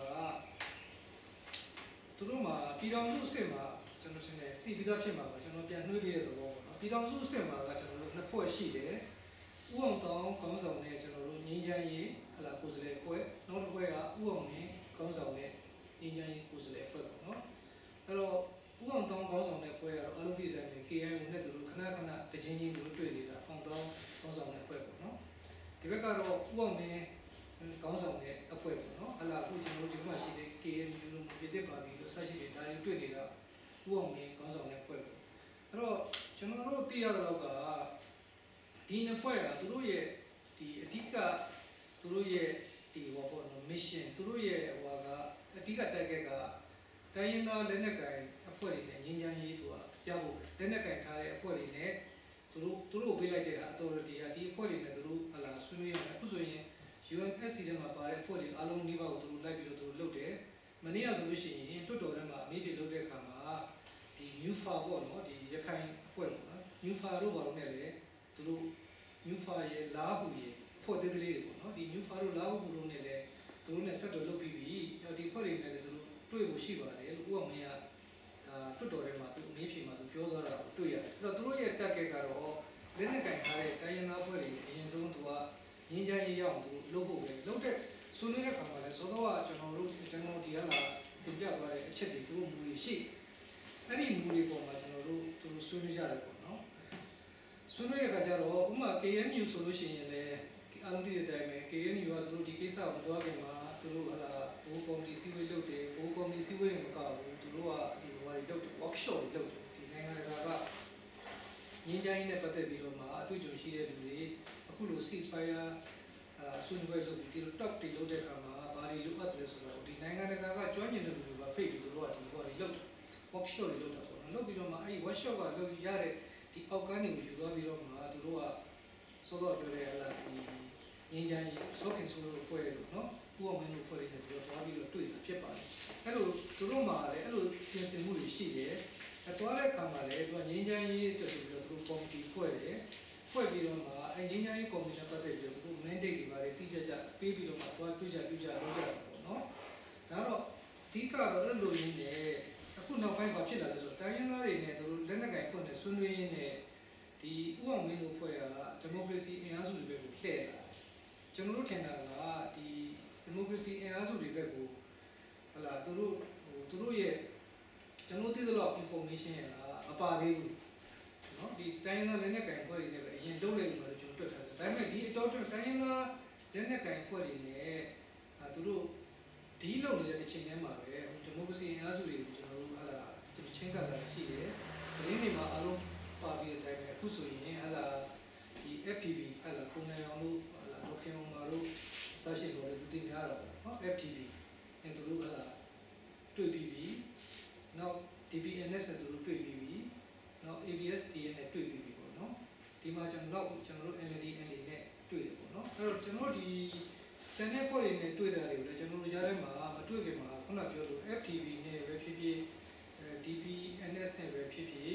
သူတို့မှာပြည်တော်စုအစ်စ်မှာကျွန်တော်ထင်တယ်တိပြီးသားဖြစ်မှာပါကျွန်တော်ပြန်နှွှေးပေးတဲ့သဘောပေါ့နော်ပြည်တော်စုအစ်စ်မှာကကျွန်တော်တို့နှစ်ဖွဲ့ရှိတယ်ဥအောင်တောင်းခေါင်းဆောင်နဲ့ကျွန်တော်တို့ငင်းချမ်းရေးဟလာကိုယ်စားလှယ်ဖွဲ့နောက်တစ်ဖွဲ့ကဥအောင်နဲ့ခေါင်းဆောင်နဲ့ငင်းချမ်းရေးကိုယ်စားလှယ်ဖွဲ့ပေါ့နော်အဲ့တော့ဥအောင်တောင်းခေါင်းဆောင်တဲ့ဖွဲ့ကတော့အလုံးသိတယ် K I O နဲ့သူတို့ခဏခဏတချင်းချင်းသူတို့တွေ့နေတာအောင်တောင်းခေါင်းဆောင်တဲ့ဖွဲ့ပေါ့နော်ဒီဘက်ကတော့ဥအောင်နဲ့ခေါင်းဆောင်တဲ့အဖွဲပေါ့နော်ဟလာအခုကျွန်တော်တို့ဒီမှာရှိတဲ့ K M U လို့ပြည်သက်ပါပြီလို့ဆက်ရှိတယ်ဒါတွေတွေ့နေတာဥအောင်နဲ့ခေါင်းဆောင်တဲ့ဖွဲ့ပေါ့အဲ့တော့ကျွန်တော်တို့သိရတဲ့လောက်ကဒီနှစ်ဖွဲ့ကသူတို့ရဲ့ဒီအဓိကသူတို့ရဲ့ဒီဟောပေါ့နော် mission သူတို့ရဲ့ဟိုကအဓိကတက်ကကတိုင်းရင်းသားလက်နက်ကိုင်အဖွဲ့တွေနဲ့ငင်းချမ်းရေးသူကရဖို့လက်နက်ကိုင်ထားတဲ့အဖွဲ့တွေနဲ့သူတို့သူတို့ပေးလိုက်တဲ့ authority ကဒီအဖွဲ့တွေနဲ့သူတို့ဟလာဆွေးနွေးရတယ်အခုဆိုရင်U N S C ထဲမှာပါတဲ့အဖွဲ့တွေအားလုံးနှိပါကိုသူတို့လိုက်ပြီးတော့သူတို့လုပ်တယ်။မနေ့ကဆိုလို့ရှိရင်လွှတ်တော်ထဲမှာအမေးပြေလုပ်တဲ့အခါမှာဒီ New Far ပေါ့နော်ဒီရခိုင်အဖွဲ့ပေါ့နော် New Far တို့ဘာလို့လဲလေသူတို့ New Far ရဲ့လာဟူရဲ့ဖွဲ့သေးသေးလေးတွေပေါ့နော်ဒီ New Far တို့လာဟူတို့နဲ့လည်းသူတို့နဲ့ဆက်တော်လုပ်ပြီးပြီ။ဒီဖွဲ့တွေနဲ့လည်းသူတို့တွေ့ဖို့ရှိပါတယ်လို့ဥအောင်မင်းကဒါလွှတ်တော်ထဲမှာသူအမေးပြေမှာသူပြောသွားတာကိုတွေ့ရတယ်။အဲ့တော့သူတို့ရဲ့တက်ကဲကတော့လက်နက်ကင်ထားတဲ့တိုင်းရင်းသားဖွဲ့တွေအရင်ဆုံးသူကငင်းချမ်းရေးရောက်သူလုပ်ဖို့ပဲလုပ်တဲ့ဆွေးနွေးတဲ့ခါမှာလည်းစောစောကကျွန်တော်တို့ကျွန်တော်ဒီကလာတင်ပြသွားတဲ့အချက်တွေသူတို့မူတွေရှိအဲ့ဒီမူတွေပေါ်မှာကျွန်တော်တို့သူတို့ဆွေးနွေးကြတယ်ပေါ့နော်ဆွေးနွေးတဲ့ခါကျတော့ဥပမာ K N U ဆိုလို့ရှိရင်လည်းအားလုံးသိတဲ့အတိုင်းပဲ K N U ကသူတို့ဒီကိစ္စကိုမသွားခင်မှာသူတို့ဟာလာဘိုးကော်မတီစီဝေးလုပ်တယ်ဘိုးကော်မတီစီဝေးတွေမကဘူးသူတို့ကဒီဟိုတွေလုပ်တယ် workshop တွေလုပ်တယ်ဒီနိုင်ငံတကာကငင်းချမ်းရေးနဲ့ပတ်သက်ပြီးတော့မှအတွေ့အကြုံရှိတဲ့လူတွေအခုလို ceasefire အာဆွေးနွေးပွဲလုပ်ပြီးဒီလို top တွေလုပ်တဲ့အခါမှာဘာတွေလုပ်အပ်တယ်ဆိုတော့ဒီနိုင်ငံတကာကကျွမ်းကျင်တဲ့လူတွေကဖိတ်ပြီးသူတို့ကဒီဘောတွေလုပ်တယ် workshop တွေလုပ်တာပေါ့နော်လုပ်ပြီးတော့မှအဲ့ဒီ workshop ကလုပ်ရတဲ့ဒီအောက်ကန်းတွေကိုယူသွားပြီးတော့မှသူတို့ကစောစောပြောတဲ့ဟလာဒီငင်းချမ်းရေးစောခင်ဆိုလို့ဖွဲ့လို့နော်ဥအောင်မင်းတို့ဖွဲ့နေတဲ့သူတို့သွားပြီးတော့တွေ့တာဖြစ်ပါတယ်အဲ့လိုသူတို့မှလည်းအဲ့လိုပြင်ဆင်မှုတွေရှိတယ်အသွားတဲ့အခါမှာလည်းသူကငင်းချမ်းရေးအတွက်ဆိုပြီးတော့သူတို့ committee ဖွဲ့တယ်ဖွဲ့ပြီးတော့မှအဲငင်းချမ်းရေး committee နဲ့ပတ်သက်ပြီးတော့သူတို့ mandate တွေပါတယ်တိကျကျပေးပြီးတော့မှသွားတွေ့ကြတွေ့ကြလုပ်ကြတာပေါ့နော်ဒါတော့အဓိကတော့အဲ့လိုရင်းနဲ့အခုနောက်ပိုင်းဘာဖြစ်လာလဲဆိုတော့တိုင်းရင်းသားတွေနဲ့သူတို့လက်နက်ကင်ဖွဲ့နေဆွေးနွေးရင်းနဲ့ဒီဥအောင်မင်းတို့ဖွဲ့ကဒီမိုကရေစီအင်အားစုတွေဘက်ကိုလှည့်လာကျွန်တော်တို့ထင်တာကဒီဒီမိုကရေစီအင်အားစုတွေဘက်ကိုဟလာသူတို့ဟိုသူတို့ရဲ့ကျွန်တော်သိသလောက် information ရတာမပါသေးဘူးเนาะဒီတိုင်းရင်းသားလက်နက်ကင်ဖွဲ့တွေနဲ့ပဲအရင်လုပ်လိုက်လို့ကျွန်တော်တွက်ထားတယ်ဒါပေမဲ့ဒီအတော်တိုင်းရင်းသားလက်နက်ကင်ဖွဲ့တွေနဲ့အဲသူတို့ဒီလုံနေတဲ့တစ်ချိန်တည်းမှာပဲဒီမိုကရေစီအင်အားစုတွေကိုကျွန်တော်တို့ဟလာသူချင်းကလာရှိတယ်ဒီနေ့မှာအားလုံးပါပြီးတဲ့အတိုင်းပဲအခုဆိုရင်ဟလာဒီ F T B ဟလာပုံနေအောင်လို့ဟလာဒေါခင်အောင်မှာလို့စရှိပေါ်တယ်သူတင်များတော့เนาะ F T B နဲ့သူတို့ဟလာတွေ့ပြီးပြီနောက် D B N S နဲ့သူတို့တွေ့ပြီးပြီနောက် A B S D နဲ့တွေ့ပြီးပြီပေါ့နော်ဒီမှာကျွန်တော်တို့ကျွန်တော်တို့ N L D N A နဲ့တွေ့တယ်ပေါ့နော်အဲ့တော့ကျွန်တော်ဒီ channel ပေါ်တွေနဲ့တွေ့တာတွေကိုလည်းကျွန်တော်တို့ကြားထဲမှာမတွေ့ခင်မှာခုနပြောလို့ F T B နဲ့ပဲဖြစ်ဖြစ် D B N S နဲ့ပဲဖြစ်ဖြစ်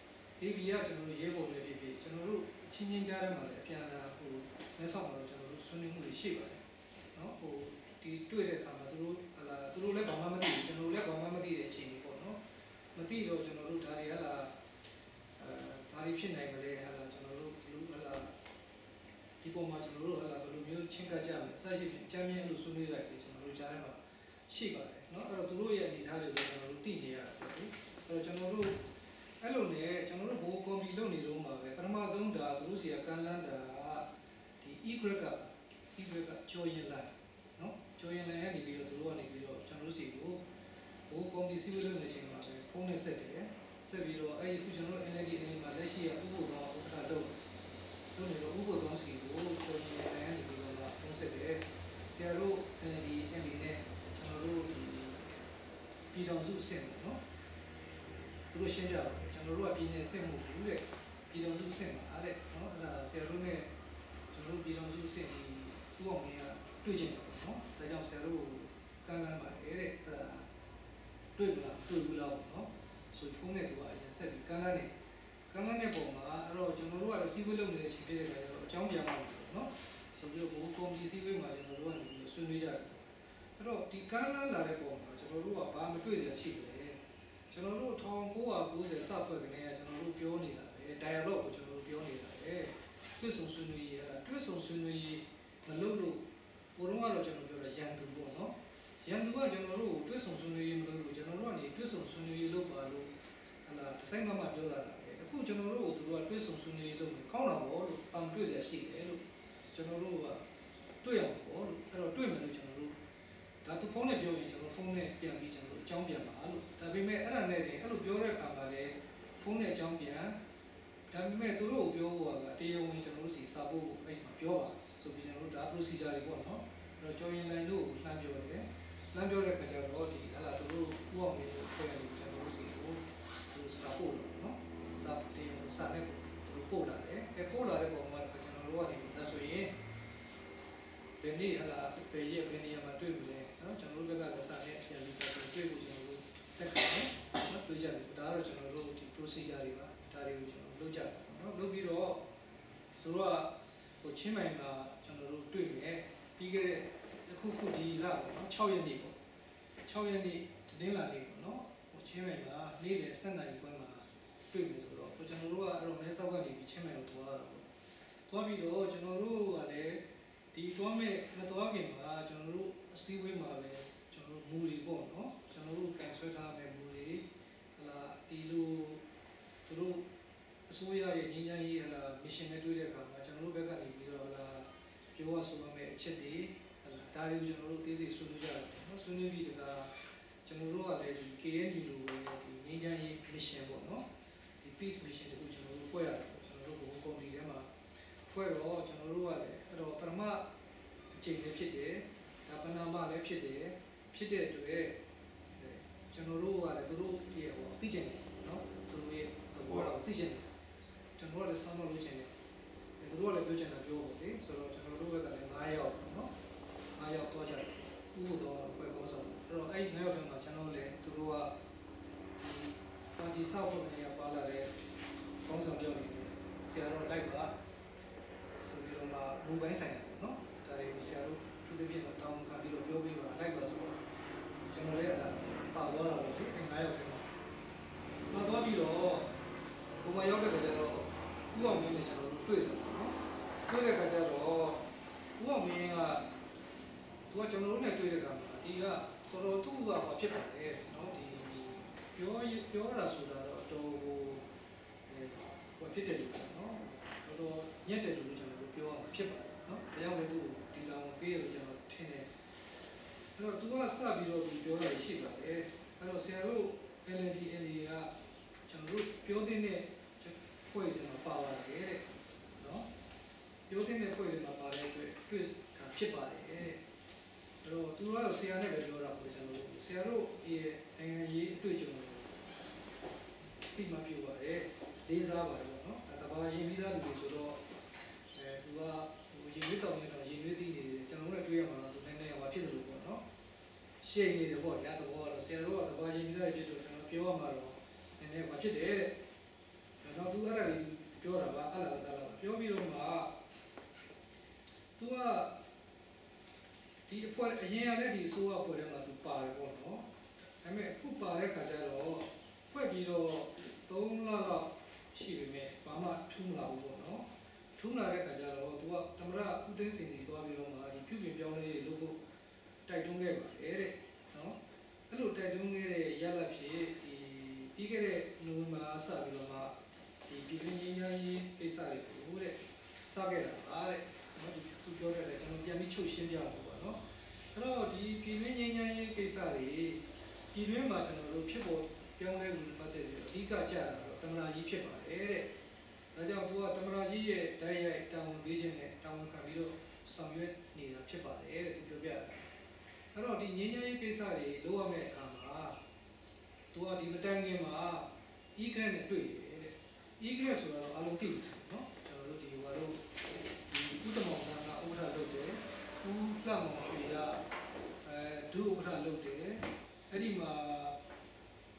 A B ကကျွန်တော်တို့ရေးပုံနဲ့ဖြစ်ဖြစ်ကျွန်တော်တို့ချင်းချင်းကြားထဲမှာလည်းအပြန်အလှန်ဟိုလက်ဆောင်မှာတော့ကျွန်တော်တို့ဆွေးနွေးမှုတွေရှိပါတယ်နော်ဟိုဒီတွေ့တဲ့အခါမှာသူတို့ဟလာသူတို့လည်းဘာမှမသိဘူးကျွန်တော်တို့လည်းဘာမှမသိတဲ့အချိန်တွေပေါ့နော်မသိတော့ကျွန်တော်တို့ဒါတွေဟလာအဲဘာတွေဖြစ်နိုင်မလဲဟလာကျွန်တော်တို့ဘလူးဟလာဒီပုံမှာကျွန်တော်တို့ဟလာဘယ်လိုမျိုးချင်းကပ်ကြမလဲအစရှိဖြင့်အချမ်းမြင့်လို့ဆွေးနွေးလိုက်တယ်ကျွန်တော်တို့ကြားထဲမှာရှိပါတယ်เนาะအဲ့တော့သူတို့ရဲ့အနေအထားတွေလည်းကျွန်တော်တို့သိနေရတယ်ပေါ့လေအဲ့တော့ကျွန်တော်တို့အဲ့လိုနဲ့ကျွန်တော်တို့ဘိုးကွန်ပီလုပ်နေတော့မှာပဲပထမဆုံးဒါသူတို့စီကကန်လန်းတာဒီ e-grade က e-grade ကကြော်ရင်လိုက်เนาะကြော်ရင်လိုက်ကနေပြီးတော့သူတို့ကနေပြီးတော့ကျွန်တော်တို့စီကိုဘိုးကွန်ပီစီဝေးလုပ်နေချိန်မှာပဲဖုန်းနဲ့ဆက်တယ်ဆက်ပြီးတော့အဲ့ဒီအခုကျွန်တော်တို့ N L D N A မှာလက်ရှိရဥပ္ပိုလ်တော်ဥက္ကဋ္ဌလုပ်လုပ်နေတော့ဥပ္ပိုလ်တော်စီကိုကြော်ရင်လိုက်ကနေပြီးတော့ဖုန်းဆက်တယ်ဆရာတို့ N L D N A နဲ့ကျွန်တော်တို့ဒီပြည်တော်စုအဆင့်ပေါ့နော်သူတို့ရှင်းပြတော့ကျွန်တော်တို့ကပြည်နယ်အဆင့်မဟုတ်ဘူးတဲ့ပြည်တော်စုအဆင့်ပါတဲ့နော်အဲ့ဒါဆရာတို့နဲ့ကျွန်တော်တို့ပြည်တော်စုအဆင့်ဒီဥအောင်မင်းကတွေ့ချင်တယ်ပေါ့နော်ဒါကြောင့်ဆရာတို့ကမ်းလှမ်းပါတယ်တဲ့အဲ့ဒါတွေ့ဘူးလားတွေ့ဘူးလားပေါ့နော်ဖုန်းနဲ့သူကအရင်ဆက်ပြီးကမ်းလှမ်းနေကမ်းလှမ်းတဲ့ပုံမှာအဲ့တော့ကျွန်တော်တို့ကလည်းစီးပွားလုပ်နေတဲ့ချိန်ဖြစ်တဲ့အခါကျတော့အကြောင်းပြန်ပါလို့နော်ဆိုပြီးတော့ဘိုးကော်မတီစီးပွားမှာကျွန်တော်တို့ကနေပြီးဆွေးနွေးကြတယ်အဲ့တော့ဒီကမ်းလှမ်းလာတဲ့ပုံမှာကျွန်တော်တို့ကဘာမတွေ့စရာရှိတယ်ကျွန်တော်တို့one thousand nine hundred ninetyစဖွဲ့ကနေကကျွန်တော်တို့ပြောနေတာပဲ dialogue ကိုကျွန်တော်တို့ပြောနေတာပဲတွေ့ဆုံဆွေးနွေးရေးအဲ့ဒါတွေ့ဆုံဆွေးနွေးရေးမလုပ်လို့ဘိုးတော်ကတော့ကျွန်တော်ပြောတာရန်သူပေါ့နော်ရန်သူကကျွန်တော်တို့တွေ့ဆုံဆွေးနွေးရေးမလုပ်လို့ကျွန်တော်တို့ကနေတွေ့ဆုံဆွေးနွေးရေးလုပ်ပါလို့ဟလာတစ်ဆိုင်မှမှပြောတာပဲအခုကျွန်တော်တို့ကသူတို့ကတွေ့ဆုံဆွေးနွေးရေးလုပ်မယ်ကောင်းတာပေါ့လို့အမှတွေ့စရာရှိတယ်လို့ကျွန်တော်တို့ကတွေ့ရမှာပေါ့လို့အဲ့တော့တွေ့မယ်လို့ကျွန်တော်တို့ဒါသူဖုန်းနဲ့ပြောရင်ကျွန်တော်ဖုန်းနဲ့ပြန်ပြီးကျွန်တော်တို့အကြောင်းပြန်ပါလို့ဒါပေမဲ့အဲ့ဒါနဲ့တင်အဲ့လိုပြောတဲ့အခါမှာလည်းဖုန်းနဲ့အကြောင်းပြန်ဒါပေမဲ့သူတို့ကိုပြောဖို့ကတရားဝင်ကျွန်တော်တို့စီစာဖို့အဲ့မှာပြောပါဆိုပြီးကျွန်တော်တို့ဒါ procedure တွေပေါ့နော်အဲ့တော့ join line တို့ကိုလှမ်းပြောတယ်လှမ်းပြောတဲ့အခါကျတော့ဒီဟလာသူတို့ဥအောင်လေးကိုဖွဲ့ရတယ်ကျွန်တော်တို့စီကိုသူစာဖို့တော့နော်စာတင်စာနဲ့သူပို့လာတယ်အဲ့ပို့လာတဲ့ပုံမှာကျွန်တော်တို့ကနေဒါဆိုရင်ဘယ်နေ့ဟလာဘယ်ရက်ဘယ်နေရာမှာတွေ့မလဲနော်ကျွန်တော်တို့ဘက်ကလည်းစာနဲ့ပြန်ပြီးတော့တွေ့ဖို့ကျွန်တော်တို့တက်ခါတယ်နော်တွေ့ကြတယ်ဒါကတော့ကျွန်တော်တို့ဒီ procedure တွေပါဒါတွေကိုကျွန်တော်လုပ်ကြတယ်နော်လုပ်ပြီးတော့သူတို့ကဟိုချင်းမိုင်မှာကျွန်တော်တို့တွေ့မယ်ပြီးခဲ့တဲ့အခုခုဒီလပေါ့နော်sixရက်နေ့ပေါ့sixရက်နေ့တင်းလာနေ့ပေါ့နော်ဟိုချင်းမိုင်မှာနေ့လယ်sevenနာရီခွဲမှာတွေ့မယ်ဆိုတော့ကျွန်တော်တို့ကအဲ့တော့မဲဆောက်ကနေပြီးချင်းမိုင်ကိုသွားတာပေါ့သွားပြီးတော့ကျွန်တော်တို့ကလည်းဒီသွားမဲ့မသွားခင်မှာကျွန်တော်တို့အစည်းအဝေးမှာပဲကျွန်တော်တို့မူတွေပေါ့နော်ကျွန်တော်တို့ကန်ဆွဲထားမဲ့မူတွေဟလာဒီလိုသူတို့အစိုးရရဲ့ငြိမ်းချမ်းရေးဟလာမစ်ရှင်နဲ့တွေ့တဲ့အခါမှာကျွန်တော်တို့ဘက်ကနေပြီးတော့ဟလာပြောရဆိုမဲ့အချက်တွေဟလာဒါတွေကိုကျွန်တော်တို့သိစိတ်ဆွေးနွေးကြတယ်နော်ဆွေးနွေးပြီးဒါကကျွန်တော်တို့ကလည်းဒီ K N U လိုပဲဒီငြိမ်းချမ်းရေးမစ်ရှင်ပေါ့နော်ဒီ peace mission တခုကျွန်တော်တို့ဖွဲ့ရတယ်ကျွန်တော်တို့ဘုံကော်မတီထဲမှာဖွဲ့တော့ကျွန်တော်တို့ကလည်းအဲ့တော့ပထမအချိန်လေးဖြစ်တယ်ဒါပဏာမလည်းဖြစ်တယ်ဖြစ်တဲ့အတွက်ကျွန်တော်တို့ကလည်းသူတို့ရဲ့ဟောသိကျင်တယ်နော်သူတို့ရဲ့သဘောတော့သိကျင်တယ်ကျွန်တော်တို့လည်းဆောင်းလို့လုပ်ချင်တယ်သူတို့ကလည်းပြောချင်တာပြောဖို့လေဆိုတော့ကျွန်တော်တို့ဘက်ကလည်းnineယောက်နော်nineယောက်တော့ကြတယ်ဥပဒေတော့ဖွဲ့ကောင်းဆောင်အဲ့တော့အဲ့nineယောက်တည်းမှာကျွန်တော်လည်းသူတို့ကဒီပါတီဆောက်ဖို့နေရာပါလာတဲ့ကောင်းဆောင်ပြောနေတယ်ဆရာတော်လိုက်ပါဆိုပြီးတော့မှမူပိုင်းဆိုင်နော်ဒါတွေဆရာတို့သူတပြည့်တော့တောင်းခံပြီးတော့ပြောပြီးပါလိုက်ပါဆိုတော့ကျွန်တော်လည်းအဲ့ဒါပါသွားတာပေါ့လေအဲ့nineယောက်တည်းမှာပါသွားပြီးတော့ဘုံမရောက်တဲ့ခါကျတော့ဥအောင်မင်းနဲ့ကျွန်တော်တို့တွေ့တယ်နော်တွေ့တဲ့ခါကျတော့ဥအောင်မင်းကသူကကျွန်တော်တို့နဲ့တွေ့တဲ့ခါမှာဒီကတော်တော်သူ့ကဘာဖြစ်ပါလဲနော်ဒီပြောပြောတာဆိုတာတော့အတော်ကိုအဲဘာဖြစ်တယ်လို့နော်တော်တော်ညက်တယ်လို့ကျွန်တော်တို့ပြောရမှာဖြစ်ပါတယ်နော်ဒါကြောင့်လည်းသူ့ကိုဒီလောင်ပေးရလို့ကျွန်တော်ထင်တယ်အဲ့တော့သူကစပြီးတော့ဒီပြောတာရှိပါတယ်အဲ့တော့ဆရာတို့ L N D L A ကကျွန်တော်တို့ပြောတဲ့နဲ့ဖွဲ့တယ်မှာပါပါတယ်တဲ့နော်ပြောတဲ့နဲ့ဖွဲ့တယ်မှာပါတဲ့အတွက်တွေ့တာဖြစ်ပါတယ်တဲ့အဲ့တော့သူကတော့ဆရာနဲ့ပဲပြောတာပေါ့ကျွန်တော်တို့ဆရာတို့ရဲ့နိုင်ငံရေးအတွေ့အကြုံကိုသိမှပြပါတယ်လေးစားပါတယ်ပေါ့နော်ဒါတဘာရင်ပြီးသားလူတွေဆိုတော့အဲသူကဟိုရင်ရွေးတောင်းနေတော့ရင်ရွေးသိနေတယ်ကျွန်တော်တို့လည်းတွေ့ရမှာသူနိုင်နေရမှာဖြစ်သလိုပေါ့နော်ရှေ့နေတယ်ပေါ့ညာတော့ကတော့ဆရာတို့ကတဘာရင်ပြီးသားဖြစ်တော့ကျွန်တော်ပြောရမှာတော့နည်းနည်းဘာဖြစ်တယ်တဲ့တော့သူအဲ့ဒါလေးပြောတာပါအလားတလားပြောပြီးတော့မှသူကဒီအဖွဲ့အရင်ကလည်းဒီအစိုးရအဖွဲ့ထဲမှာသူပါတယ်ပေါ့နော်ဒါပေမဲ့အခုပါတဲ့ခါကျတော့ဖွဲ့ပြီးတော့threeလလောက်ရှိပြီမဲ့ဘာမှထူးမလာဘူးပေါ့နော်ထူးလာတဲ့ခါကျတော့သူကသမရဦးသိန်းစင်စီသွားပြီးတော့မှဒီပြုပြင်ပြောင်းလဲလုပ်ဖို့တိုက်တွန်းခဲ့ပါတယ်တဲ့နော်အဲ့လိုတိုက်တွန်းခဲ့တဲ့ရလဒ်ဖြစ်ဒီပြီးခဲ့တဲ့နိုဝင်ဘာစပြီးတော့မှဒီပြည်တွင်းရေးညာရေးကိစ္စတွေကိုတဲ့စခဲ့တာပါတဲ့နော်ဒီသူပြောတယ်လေကျွန်တော်ပြန်ပြီးချုပ်ရှင်းပြဖို့ပေါ့နော်အဲ့တော့ဒီပြည်တွင်းရေးညာရေးကိစ္စတွေပြည်တွင်းမှာကျွန်တော်တို့ဖြစ်ပေါ်ပြောင်းလဲမှုပတ်သက်ပြီးအဓိကကြတာတော့တမနာကြီးဖြစ်ပါတယ်တဲ့ဒါကြောင့်သူကတမနာကြီးရဲ့ဓာတ်ရိုက်တာဝန်ပေးခြင်းနဲ့တာဝန်ခံပြီးတော့ဆောင်ရွက်နေတာဖြစ်ပါတယ်တဲ့သူပြောပြတယ်အဲ့တော့ဒီငြိမ်းချမ်းရေးကိစ္စတွေလုပ်ရမယ့်အခါမှာသူကဒီမတိုင်ခင်မှာ e-grant နဲ့တွေ့တယ်တဲ့ e-grant ဆိုတော့အလုံးသိတယ်နော်ကျွန်တော်တို့ဒီဟိုတော့ဒီဥတ္တမောင်ကဥက္ကဋ္ဌလုပ်တယ်ဦးလှမောင်ရွှေကအဲဒုဥက္ကဋ္ဌလုပ်တယ်အဲ့ဒီမှာဒီ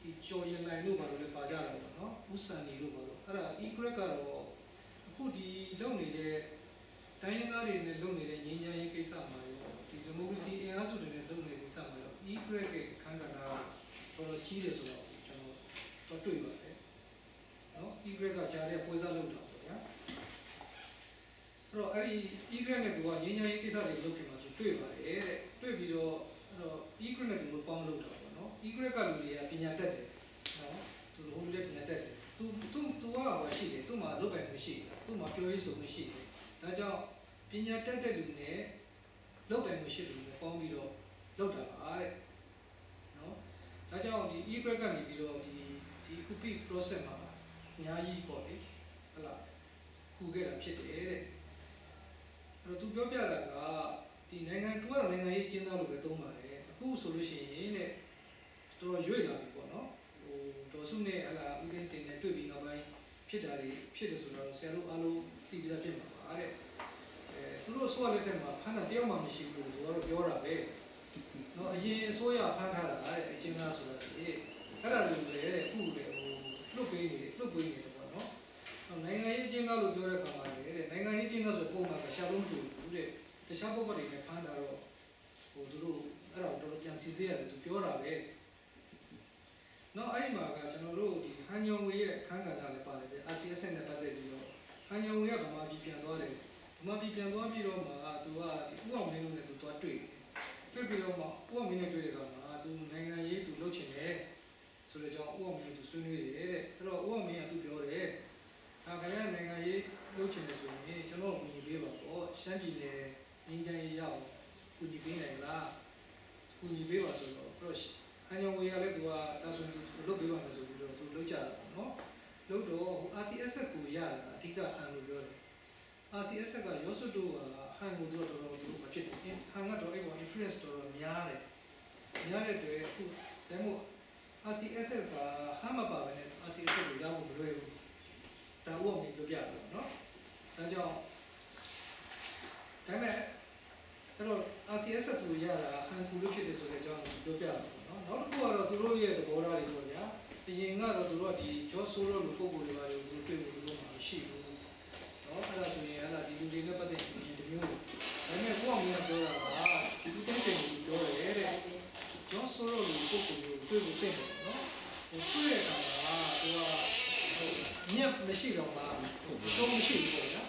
ဒီကြော်ရင်လိုင်းလို့ပါလို့လည်းပါကြတာပေါ့နော်ဥစံနေလို့ပါလို့အဲ့ဒါ e-crack ကတော့အခုဒီလုံနေတဲ့တိုင်းရင်းသားတွေနဲ့လုံနေတဲ့ငြိမ်းချမ်းရေးကိစ္စမှာရောဒီဒီမိုကရေစီအင်အားစုတွေနဲ့လုံနေတဲ့ကိစ္စမှာရော e-crack ရဲ့အခန်းကဏ္ဍကတော်တော်ကြီးတယ်ဆိုတော့ကျွန်တော်တွေ့ပါတယ်နော် e-crack ကကြားတဲ့ပွဲစားလုပ်တာပေါ့ဗျာအဲ့တော့အဲ့ဒီ e-crack နဲ့သူကငြိမ်းချမ်းရေးကိစ္စတွေလုပ်ဖြစ်မှာသူတွေ့ပါတယ်တဲ့တွေ့ပြီးတော့အဲ့တော့ e-crack နဲ့သူတို့ပေါင်းလုပ်တာပေါ့နော် e-crack ကလူတွေကပညာတတ်တယ်နော်သူတို့ဟိုလူတွေပညာတတ်တယ်သူသူသူကဘာရှိတယ်သူ့မှာလုပ်ပိုင်မှုရှိတယ်သူ့မှာပြောရေးဆိုမှုရှိတယ်ဒါကြောင့်ပညာတတ်တဲ့လူနဲ့လုပ်ပိုင်မှုရှိတယ်လူနဲ့ပေါင်းပြီးတော့လုပ်တာပါတဲ့နော်ဒါကြောင့်ဒီ e-crack ကနေပြီးတော့ဒီဒီ U P process မှာအများကြီးပေါ့လေဟလာခုခဲ့တာဖြစ်တယ်တဲ့အဲ့တော့သူပြောပြတာကဒီနိုင်ငံသူကတော့နိုင်ငံရေးအကျဉ်းသားလို့ပဲသုံးပါတယ်အခုဆိုလို့ရှိရင်တဲ့တော်တော်ရွေ့လာပြီပေါ့နော်ဟိုဒေါ်စုနဲ့ဟလာဦးသိန်းစိန်နဲ့တွေ့ပြီးနောက်ပိုင်းဖြစ်တာတွေဖြစ်တယ်ဆိုတော့ဆရာတို့အားလုံးသိပြီးသားဖြစ်မှာပါတဲ့အဲသူတို့အစိုးရလက်ထက်မှာဖမ်းတာတယောက်မှမရှိဘူးလို့သူကတော့ပြောတာပဲနော်အရင်အစိုးရဖမ်းထားတာတဲ့အကျဉ်းသားဆိုတာဒီအဲ့ဒါလိုလေတဲ့အခုလေဟိုလွတ်ပေးနေလွတ်ပေးနေတယ်ပေါ့နော်နိုင်ငံရေးအကျဉ်းသားလို့ပြောတဲ့အခါမှာလေတဲ့နိုင်ငံရေးအကျဉ်းသားဆိုပုံမှန်ကရှာလုံးတူဘူးတဲ့တခြားပုဂ္ဂိုလ်တွေနဲ့ဖမ်းတာတော့ဟိုသူတို့အဲ့ဒါကိုတော်တော်ပြန်စီစစ်ရတယ်သူပြောတာပဲနော်အဲ့ဒီမှာကကျွန်တော်တို့ဒီဟန်ညုံဝေရဲ့အခန်းကဏ္ဍလည်းပါတယ်ဗျ R C S နဲ့ပတ်သက်ပြီးတော့ဟန်ညုံဝေကဗမာပြည်ပြန်သွားတယ်ဗမာပြည်ပြန်သွားပြီးတော့မှသူကဒီဥအောင်မင်းတို့နဲ့သူသွားတွေ့တွေ့ပြီးတော့မှဥအောင်မင်းနဲ့တွေ့တဲ့အခါမှာသူနိုင်ငံရေးသူလုပ်ချင်တယ်ဆိုတော့ကြောင့်ဥအောင်မင်းသူဆွေးနွေးတယ်တဲ့အဲ့တော့ဥအောင်မင်းကသူပြောတယ်ဒါခင်ဗျာနိုင်ငံရေးလုပ်ချင်တယ်ဆိုရင်ကျွန်တော်ကူညီပေးပါပေါ့ရှမ်းပြည်နယ်ငင်းချမ်းရေးရအောင်ကူညီပေးနိုင်လားကူညီပေးပါဆိုတော့ approach အန်ယုံဝေရလည်းသူကဒါဆိုရင်သူလုပ်ပေးပါမယ်ဆိုပြီးတော့သူလုပ်ကြတာပေါ့နော်လုပ်တော့ R C S S ကိုရတာအဓိကဟန်လို့ပြောတယ် R C S S ကရောစွတ်တို့ကဟန်ကိုသူတော်တော်သူမဖြစ်တယ်ဟန်ကတော့အဲ့ပေါ် influence တော်တော်များတယ်များတဲ့အတွက်အခုဒါမို့ R C S S ကဟန်မပါဘဲနဲ့ R C S S ကိုရဖို့မလွယ်ဘူးဒါဥအောင်ပြောပြတယ်ပေါ့နော်ဒါကြောင့်ဒါပေမဲ့အဲ့တော့ R C S S ကိုရတာဟန်ကူလို့ဖြစ်တယ်ဆိုတဲ့အကြောင်းကိုပြောပြတယ်ပေါ့နော်နောက်တစ်ခုကတော့သူတို့ရဲ့သဘောထားတွေပေါ့ဗျာအရင်ကတော့သူတို့ကဒီ George Soros လိုပုံပေါ်တွေပါတယ်သူတို့တွေ့လို့လို့မရှိဘူးနော်အဲ့ဒါဆိုရင်ဟလာဒီလူတွေနဲ့ပတ်သက်ပြီးဒီမျိုးဒါပေမဲ့ကိုအောင်မြတ်ပြောတာကဒီလူတိုင်းစိတ်ကိုပြောတယ်တဲ့ George Soros လိုပုံပေါ်တွေတွေ့လို့သိတယ်နော်ဟိုတွေ့တဲ့အခါမှာသူကဟိုမြတ်မရှိတော့မှရှုံးမရှိဘူးပေါ့ဗျာ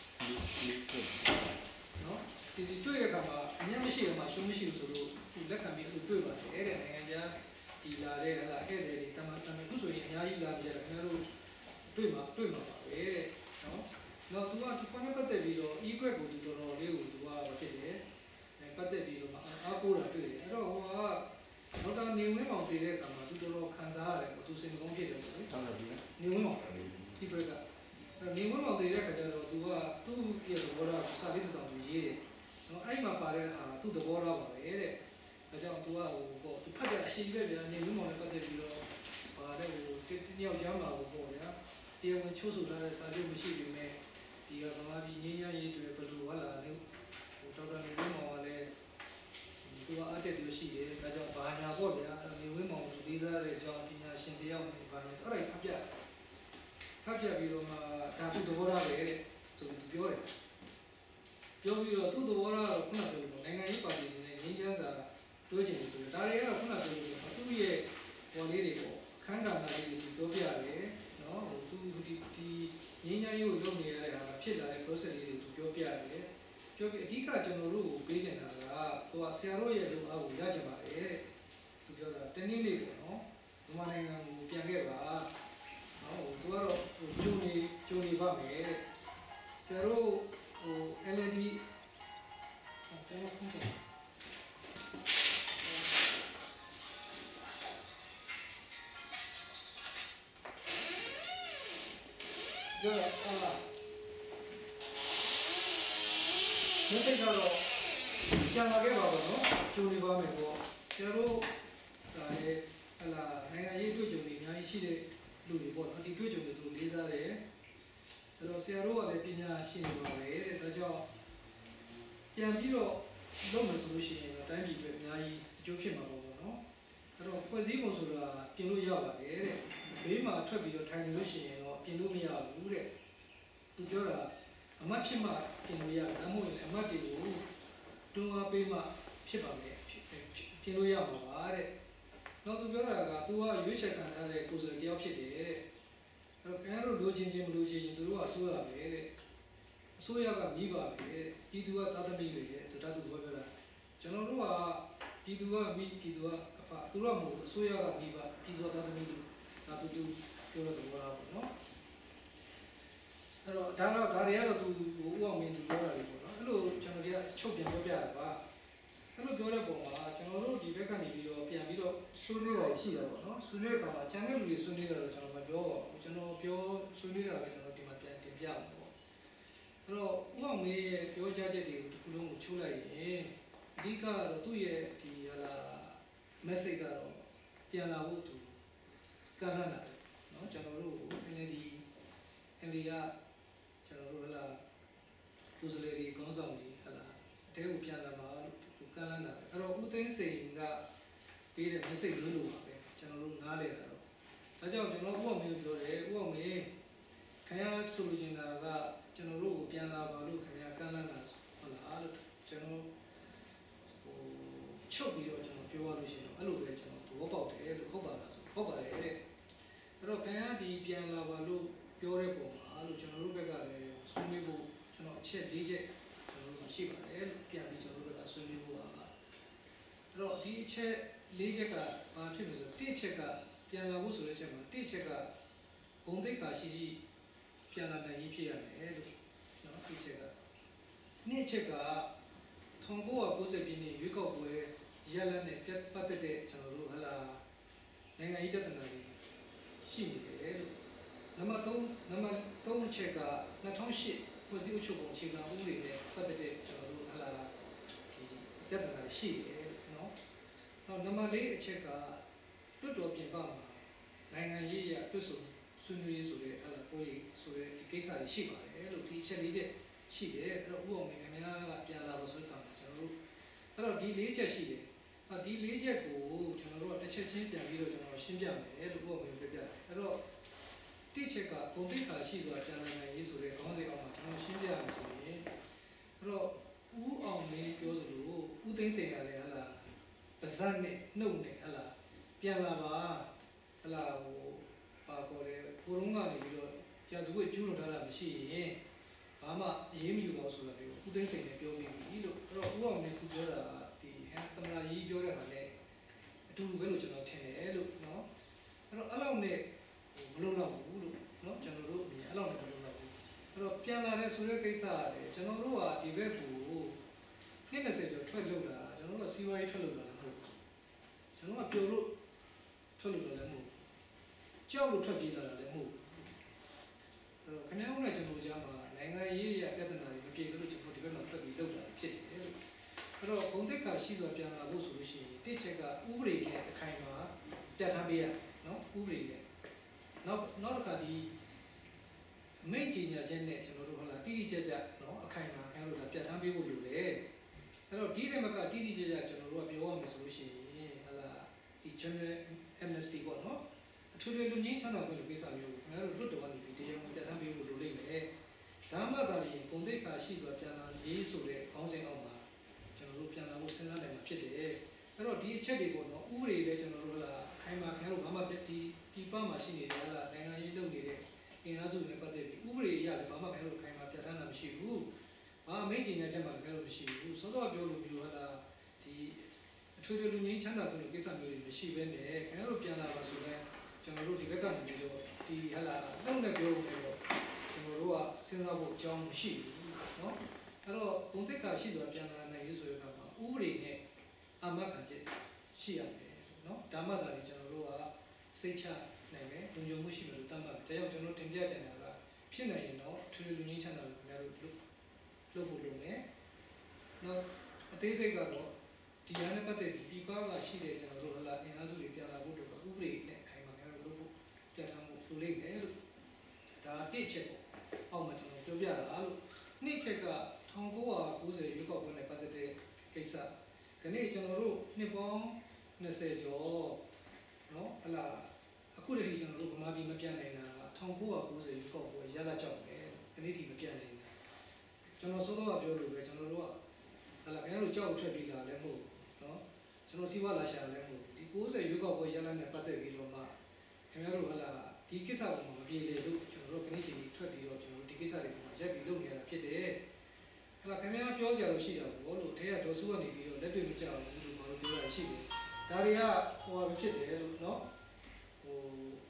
နော်ဒီတွေ့တဲ့အခါမှာမြတ်မရှိတော့မှရှုံးမရှိဘူးဆိုလို့ဒီလက်ခံပြီးသူတွေ့ပါတယ်တဲ့နိုင်ငံခြားဒီလာတဲ့ဟလာဧည့်သည်တွေတမန်တမန်ခုဆိုရင်အများကြီးလာကြတယ်ခင်ဗျားတို့တွေ့မှာတွေ့မှာပါပဲတဲ့နော်နော်သူကဒီကွန်ရက်ပတ်သက်ပြီးတော့ e-grad ကိုဒီတော်တော်လေးကိုသူကဖြစ်တယ်အဲပတ်သက်ပြီးတော့အားကိုးတာတွေ့တယ်အဲ့တော့ဟိုကဒေါက်တာနေဝင်းမောင်တည်တဲ့အခါမှာသူတော်တော်ခံစားရတယ်ပေါ့သူစိတ်ကောင်းဖြစ်တယ်ပေါ့လေဟုတ်တယ်နေဝင်းမောင် e-grad ကနေဝင်းမောင်တည်တဲ့အခါကျတော့သူကသူ့ရဲ့သဘောထားစာလေးတစ်စောင်သူရေးတယ်နော်အဲ့မှာပါတဲ့ဟာသူ့သဘောထားပါပဲတဲ့ဒါကြောင့်သူကဟိုပေါ့သူဖတ်ကြအရှိကြီးပဲဗျာနေဝင်းမောင်နဲ့ပတ်သက်ပြီးတော့ပါတဲ့ဟိုတယောက်ကြားမှာပေါ့ဗျာတရားဝင်ချိုးဆိုထားတဲ့စာချုပ်မရှိပေမဲ့ဒီကဗမာပြည်ငင်းရရေးတွေဘယ်လိုဟလာလဲဟိုဒေါက်တာနေဝင်းမောင်ကလည်းသူကအတက်တူရှိတယ်ဒါကြောင့်ဘာညာပေါ့ဗျာနေဝင်းမောင်ကိုလေးစားတဲ့အကြောင်းပညာရှင်တယောက်နဲ့ဘာညာအဲ့ဒါဖတ်ပြဖတ်ပြပြီးတော့မှဒါသူသဘောထားပဲတဲ့ဆိုပြီးသူပြောတယ်ပြောပြီးတော့သူ့သဘောထားကခုနကပြောလို့နိုင်ငံရေးပါတီတွေနဲ့ငင်းချမ်းစာတွဲချင်တယ်ဆိုတော့ဒါတွေကတော့ခုနကပြောလို့သူ့ရဲ့ပေါ်လေးတွေပေါ့ခန်းကဏ္ဍလေးတွေပြောပြတယ်နော်ဟိုသူဒီဒီငင်းချမ်းရေးကိုလုပ်နေရတဲ့ဟာဖြစ်လာတဲ့ process လေးတွေသူပြောပြတယ်ပြောပြီးအဓိကကျွန်တော်တို့ကိုပေးချင်တာကသူကဆရာတို့ရဲ့လိုအားကိုရချင်ပါတယ်တဲ့သူပြောတာတနည်းလေးပေါ့နော်မြန်မာနိုင်ငံကိုပြန်ခဲ့ပါနော်ဟိုသူကတော့ဟိုဂျုံနေဂျုံနေပါမယ်တဲ့ဆရာတို့ဟို L L D ဟိုကျွန်တော်ဖုန်းတယ်ကြောက်အာမစိတ်ကတော့ပြန်လာခဲ့ပါတော့နော်ဂျုံနေပါမယ်ပေါ့ဆရာတို့ဒါလည်းဟလာနိုင်ငံရေးတွေ့ကြုံတွေအများကြီးရှိတဲ့လူတွေပေါ့နော်ဒီတွေ့ကြုံတွေသူလေးစားတယ်အဲ့တော့ဆရာတို့ကလည်းပညာရှိနေပါပဲတဲ့ဒါကြောင့်ပြန်ပြီးတော့လုပ်မယ်ဆိုလို့ရှိရင်တော့တိုင်းပြည်အတွက်အများကြီးအကျိုးဖြစ်မှာပေါ့နော်တော့ဖွဲ့စည်းပုံဆိုတာပြင်လို့ရပါတယ်တဲ့ဘေးမှာထွက်ပြီးတော့ထိုင်နေလို့ရှိရင်တော့ပြင်လို့မရဘူးတဲ့သူပြောတာအမတ်ဖြစ်မှပြင်လို့ရတယ်ဒါမှမဟုတ်ရင်အမတ်တွေကိုတွန်းအားပေးမှဖြစ်ပါမယ်ပြင်လို့ရမှာပါတဲ့နောက်သူပြောတာကသူကရွေးချယ်ခံထားတဲ့ကိုယ်စားလှယ်တယောက်ဖြစ်တယ်တဲ့အဲ့တော့ခင်ဗျားတို့လိုချင်ချင်းမလိုချင်ချင်းသူတို့ကအစိုးရပဲတဲ့အစိုးရကပြီးပါပဲတဲ့ပြည်သူကသာသမီပဲတဲ့သူတတ်သူပြောတာကျွန်တော်တို့ကပြည်သူကပြီးပြည်သူကအဖသူတို့ကမဟုတ်အစိုးရကပြီးပါပြည်သူကသာသမီလို့ဒါသူသူပြောတော့ဘောလားပေါ့နော်အဲ့တော့ဒါတော့ဒါတွေကတော့သူဥအောင်မင်းသူပြောတာလေပေါ့နော်အဲ့လိုကျွန်တော်တို့ကချုပ်ပြန်ပြောပြတာပါအဲ့လိုပြောတဲ့ပုံမှာကျွန်တော်တို့ဒီဘက်ကနေပြီးတော့ပြန်ပြီးတော့ဆွေးနွေးတာရှိတာပေါ့နော်ဆွေးနွေးတဲ့အခါမှာကျန်တဲ့လူတွေဆွေးနွေးတာတော့ကျွန်တော်မပြောပါဘူးကျွန်တော်ပြောဆွေးနွေးတာပဲကျွန်တော်ဒီမှာပြန်တင်ပြမှာပေါ့အဲ့တော့ဥအောင်မင်းရဲ့ပြောကြားချက်တွေကိုတစ်ခုလုံးကိုချိုးလိုက်ရင်အဓိကတော့သူ့ရဲ့ဒီဟာလာ message ကတော့ပြန်လာဖို့သူကမ်းလှမ်းတာเนาะကျွန်တော်တို့ N L D N L D ကကျွန်တော်တို့ဟလာသူစလေဒီကောင်းဆောင်ကြီးဟလာအတဲကိုပြန်လာမှာသူကမ်းလှမ်းတာအဲ့တော့ဦးသိန်းစိန်ကပေးတဲ့ message လို့လို့ပါပဲကျွန်တော်တို့နားလည်တာတော့ဒါကြောင့်ကျွန်တော်ဥအောင်မင်းပြောတယ်ဥအောင်မင်းခင်ဗျားဆိုလိုချင်တာကကျွန်တော်တို့ကိုပြန်လာပါလို့ခင်ဗျားကမ်းလှမ်းတာဟုတ်လားလို့ကျွန်တော်ဟိုချုပ်ပြီးတော့ကျွန်တော်ပြောရလို့ရှိရင်အဲ့လိုပဲကျွန်တော်သဘောပေါက်တယ်လို့ဟုတ်ပါလားဟုတ်ပါတယ်တဲ့အဲ့တော့ခင်ဗျားဒီပြန်လာပါလို့ပြောတဲ့ပုံမှာလို့ကျွန်တော်တို့ဘက်ကလည်းဆွေးနွေးဖို့ကျွန်တော်အချက်၄ချက်ကျွန်တော်တို့ရှိပါတယ်လို့ပြန်ပြီးကျွန်တော်တို့ဘက်ကဆွေးနွေးဖို့ပါအဲ့တော့ဒီအချက်၄ချက်ကဘာဖြစ်လဲဆိုတော့တစ်ချက်ကပြန်လာဖို့ဆိုတဲ့ချက်မှာတစ်ချက်ကဘုံသိက္ခာရှိရှိပြန်လာနိုင်ရေးဖြစ်ရမယ်လို့နော်တစ်ချက်ကနှစ်ချက်က၁၉၉၀ပြည့်နှစ်ရွေးကောက်ပွဲရလဒ်နဲ့ပတ်သက်တဲ့ကျွန်တော်တို့ဟလာနိုင်ငံရေးပြဿနာတွေရှိနေတယ်လို့နံပါတ်၃နံပါတ်၃ချက်က၂၀၀၈ဖွဲ့စည်းအုပ်ချုပ်ပုံအခြေခံဥပဒေနဲ့ပတ်သက်တဲ့ကျွန်တော်တို့ဟလာဒီပြဿနာရှိတယ်နော်နောက်နံပါတ်၄အချက်ကတွတ်တော်ပြင်ပမှာနိုင်ငံရေးအရတွတ်ဆုံဆွေးနွေးဆိုတဲ့ဟလာပွဲဆိုတဲ့ဒီကိစ္စတွေရှိပါတယ်လို့ဒီအချက်၄ချက်ရှိတယ်အဲ့တော့ဥအောင်မင်းခင်ဗျားကပြန်လာလို့ဆိုတဲ့အခါမှာကျွန်တော်တို့အဲ့တော့ဒီ၄ချက်ရှိတယ်ဒီ၄ချက်ကိုကျွန်တော်တို့တစ်ချက်ချင်းပြန်ပြီးတော့ကျွန်တော်ရှင်းပြမယ်လို့ဥအောင်မင်းပြပြတယ်အဲ့တော့တစ်ချက်ကပုံသိက္ခာရှိစွာပြန်လာနိုင်ရေးဆိုတဲ့ခေါင်းစဉ်အောက်မှာကျွန်တော်ရှင်းပြရမယ်ဆိုရင်အဲ့တော့ဥအောင်မင်းပြောသလိုဥသိန်းစိန်ကလည်းဟလာပါဇက်နဲ့နှုတ်နဲ့ဟလာပြန်လာပါဟလာဟိုပါခေါ်တယ်ကိုရုံးကနေပြီးတော့ရာဇဝတ်ကျူးလွန်ထားတာမရှိရင်ဘာမှအရေးမယူတော့ဆိုတာမျိုးဥသိန်းစိန်နဲ့ပြောပြီးပြီလို့အဲ့တော့ဥအောင်မင်းကပြောတာဒီဟမ်သမရာကြီးပြောတဲ့ဟာနဲ့အတူတူပဲလို့ကျွန်တော်ထင်တယ်လို့နော်အဲ့တော့အဲ့လောက်နဲ့မလုံလောက်ဘူးလို့နော်ကျွန်တော်တို့အမြင်အဲ့လောက်နဲ့မလုံလောက်ဘူးအဲ့တော့ပြန်လာတဲ့ဆိုတဲ့ကိစ္စရတယ်ကျွန်တော်တို့ကဒီဘက်ကိုနှစ်၂၀ကျော်ထွက်လို့တာကျွန်တော်တို့ကစီးပွားရေးထွက်လို့တာလည်းမဟုတ်ဘူးကျွန်တော်ကပျော်လို့ထွက်လို့တာလည်းမဟုတ်ဘူးကြောက်လို့ထွက်ပြေးလာတာလည်းမဟုတ်ဘူးအဲ့တော့ခင်ဗျားတို့နဲ့ကျွန်တော်ကြားမှာနိုင်ငံရေးရပြဿနာတွေမပြေလို့ကျွန်တော်ဒီဘက်မှာထွက်ပြီးလောက်တာဖြစ်တယ်လို့အဲ့တော့ဘုံသိက္ခာရှိစွာပြန်လာဖို့ဆိုလို့ရှိရင်တစ်ချက်ကဥပဒေနဲ့အခိုင်အမာပြဋ္ဌာန်းပေးရနော်ဥပဒေနဲ့နောက်နောက်တစ်ခါဒီအမိန့်ကြီးညာချက်နဲ့ကျွန်တော်တို့ဟလာတိတိကျကျနော်အခိုင်အမာခံလို့ဒါပြဋ္ဌာန်းပေးဖို့လိုတယ်အဲ့တော့ဒီထဲမှာကတိတိကျကျကျွန်တော်တို့ကပြောရမယ်ဆိုလို့ရှိရင်ဟလာဒီ general amnesty ပေါ့နော်အထူးထူးလူငင်းချမ်းသာခွင့်လိုကိစ္စမျိုးကိုခင်ဗျားတို့လွတ်တော်ကနေပြီးတရားဝင်ပြဋ္ဌာန်းပေးဖို့လိုလိမ့်မယ်ဒါမှသာလျှင်ဂုဏ်သိက္ခာရှိစွာပြန်လာရေးဆိုတဲ့ခေါင်းစဉ်အောက်မှာကျွန်တော်တို့ပြန်လာဖို့စဉ်းစားနိုင်မှာဖြစ်တယ်အဲ့တော့ဒီအချက်တွေပေါ့နော်ဥပဒေလည်းကျွန်တော်တို့လာခိုင်မာခံလို့ဘာမှဒီဒီပမှာရှိနေတဲ့ဟာနိုင်ငံရေးလုပ်နေတဲ့အင်အားစုတွေပတ်သက်ပြီးဥပဒေအရလည်းဘာမှခံလို့ခိုင်မာပြဋ္ဌာန်းတာမရှိဘူးဘာအမိန့်ကြေညာချက်မှလည်းခံလို့မရှိဘူးစောစောပြောလို့မျိုးဟာလာဒီအထွေထွေလူငင်းချမ်းသာခွင့်ကိစ္စမျိုးတွေမရှိဘဲနဲ့ခင်ဗျားတို့ပြန်လာပါဆိုရင်ကျွန်တော်တို့ဒီဘက်ကနေပြီးတော့ဒီဟာလာလုံးနဲ့ပြောလို့တော့ကျွန်တော်တို့ကစဉ်းစားဖို့အကြောင်းမရှိဘူးเนาะအဲ့တော့ဂုဏ်သိက္ခာရှိစွာပြန်လာနိုင်ရေးဆိုတဲ့အခါမှာဥပဒေနဲ့အာမခံချက်ရှိရမယ်เนาะဒါမှသာလေကျွန်တော်တို့ကစိတ်ချနိုင်မယ်လုံခြုံမှုရှိမယ်လို့သတ်မှတ်တယ်ဒါကြောင့်ကျွန်တော်တင်ပြချင်တာကဖြစ်နိုင်ရင်တော့ထွေထွေလူငင်းချမ်းသာလို့ခင်ဗျားတို့လုပ်လုပ်ဖို့လုပ်မယ်နောက်အသေးစိတ်ကတော့ဒီဟာနဲ့ပတ်သက်ပြီးပြည်ပကရှိတဲ့ကျွန်တော်တို့ဟလာအင်အားစုတွေပြန်လာဖို့တော့ဥပဒေနဲ့အခိုင်အမာခင်ဗျားတို့လုပ်ဖို့ပြဋ္ဌာန်းဖို့လိုလိမ့်မယ်လို့ဒါတစ်ချက်ပေါ့အောက်မှာကျွန်တော်ပြောပြတာလို့နှစ်ချက်က၁၉၉၀ရွေးကောက်ပွဲနဲ့ပတ်သက်တဲ့ကိစ္စခဏကျွန်တော်တို့နှစ်ပေါင်း၂၀ကျော်နော်ဟလာအခုတည်းကျွန်တော်တို့ဗမာပြည်မပြတ်နိုင်တာ၁၉၉၀ရွေးကောက်ပွဲရလာကြောက်တယ်ခဏထိမပြတ်နိုင်ဘူးကျွန်တော်စိုးတော့ပြောလို့ပဲကျွန်တော်တို့ကဟလာခင်ဗျားတို့ကြောက်ထွက်ပြီးလာလည်းမဟုတ်နော်ကျွန်တော်စီးပွားလာရှာလည်းမဟုတ်ဒီ၉၀ရွေးကောက်ပွဲရလာနဲ့ပတ်သက်ပြီးတော့မှခင်ဗျားတို့ဟလာဒီကိစ္စကိုမပြေလေလို့ကျွန်တော်တို့ခဏချိန်ကြီးထွက်ပြီးတော့ကျွန်တော်တို့ဒီကိစ္စတွေကိုရက်ပြီးလုပ်နေရတာဖြစ်တယ်ဟလာခင်ဗျားပြောကြလို့ရှိတာဘောလို့ထဲကဒေါ်စုကနေပြီးတော့လက်တွေ့မကြောက်ဘူးလို့ဘာလို့ပြောရရှိတယ်ဒါတွေကဟိုဟာဖြစ်တယ်လို့နော်ဟို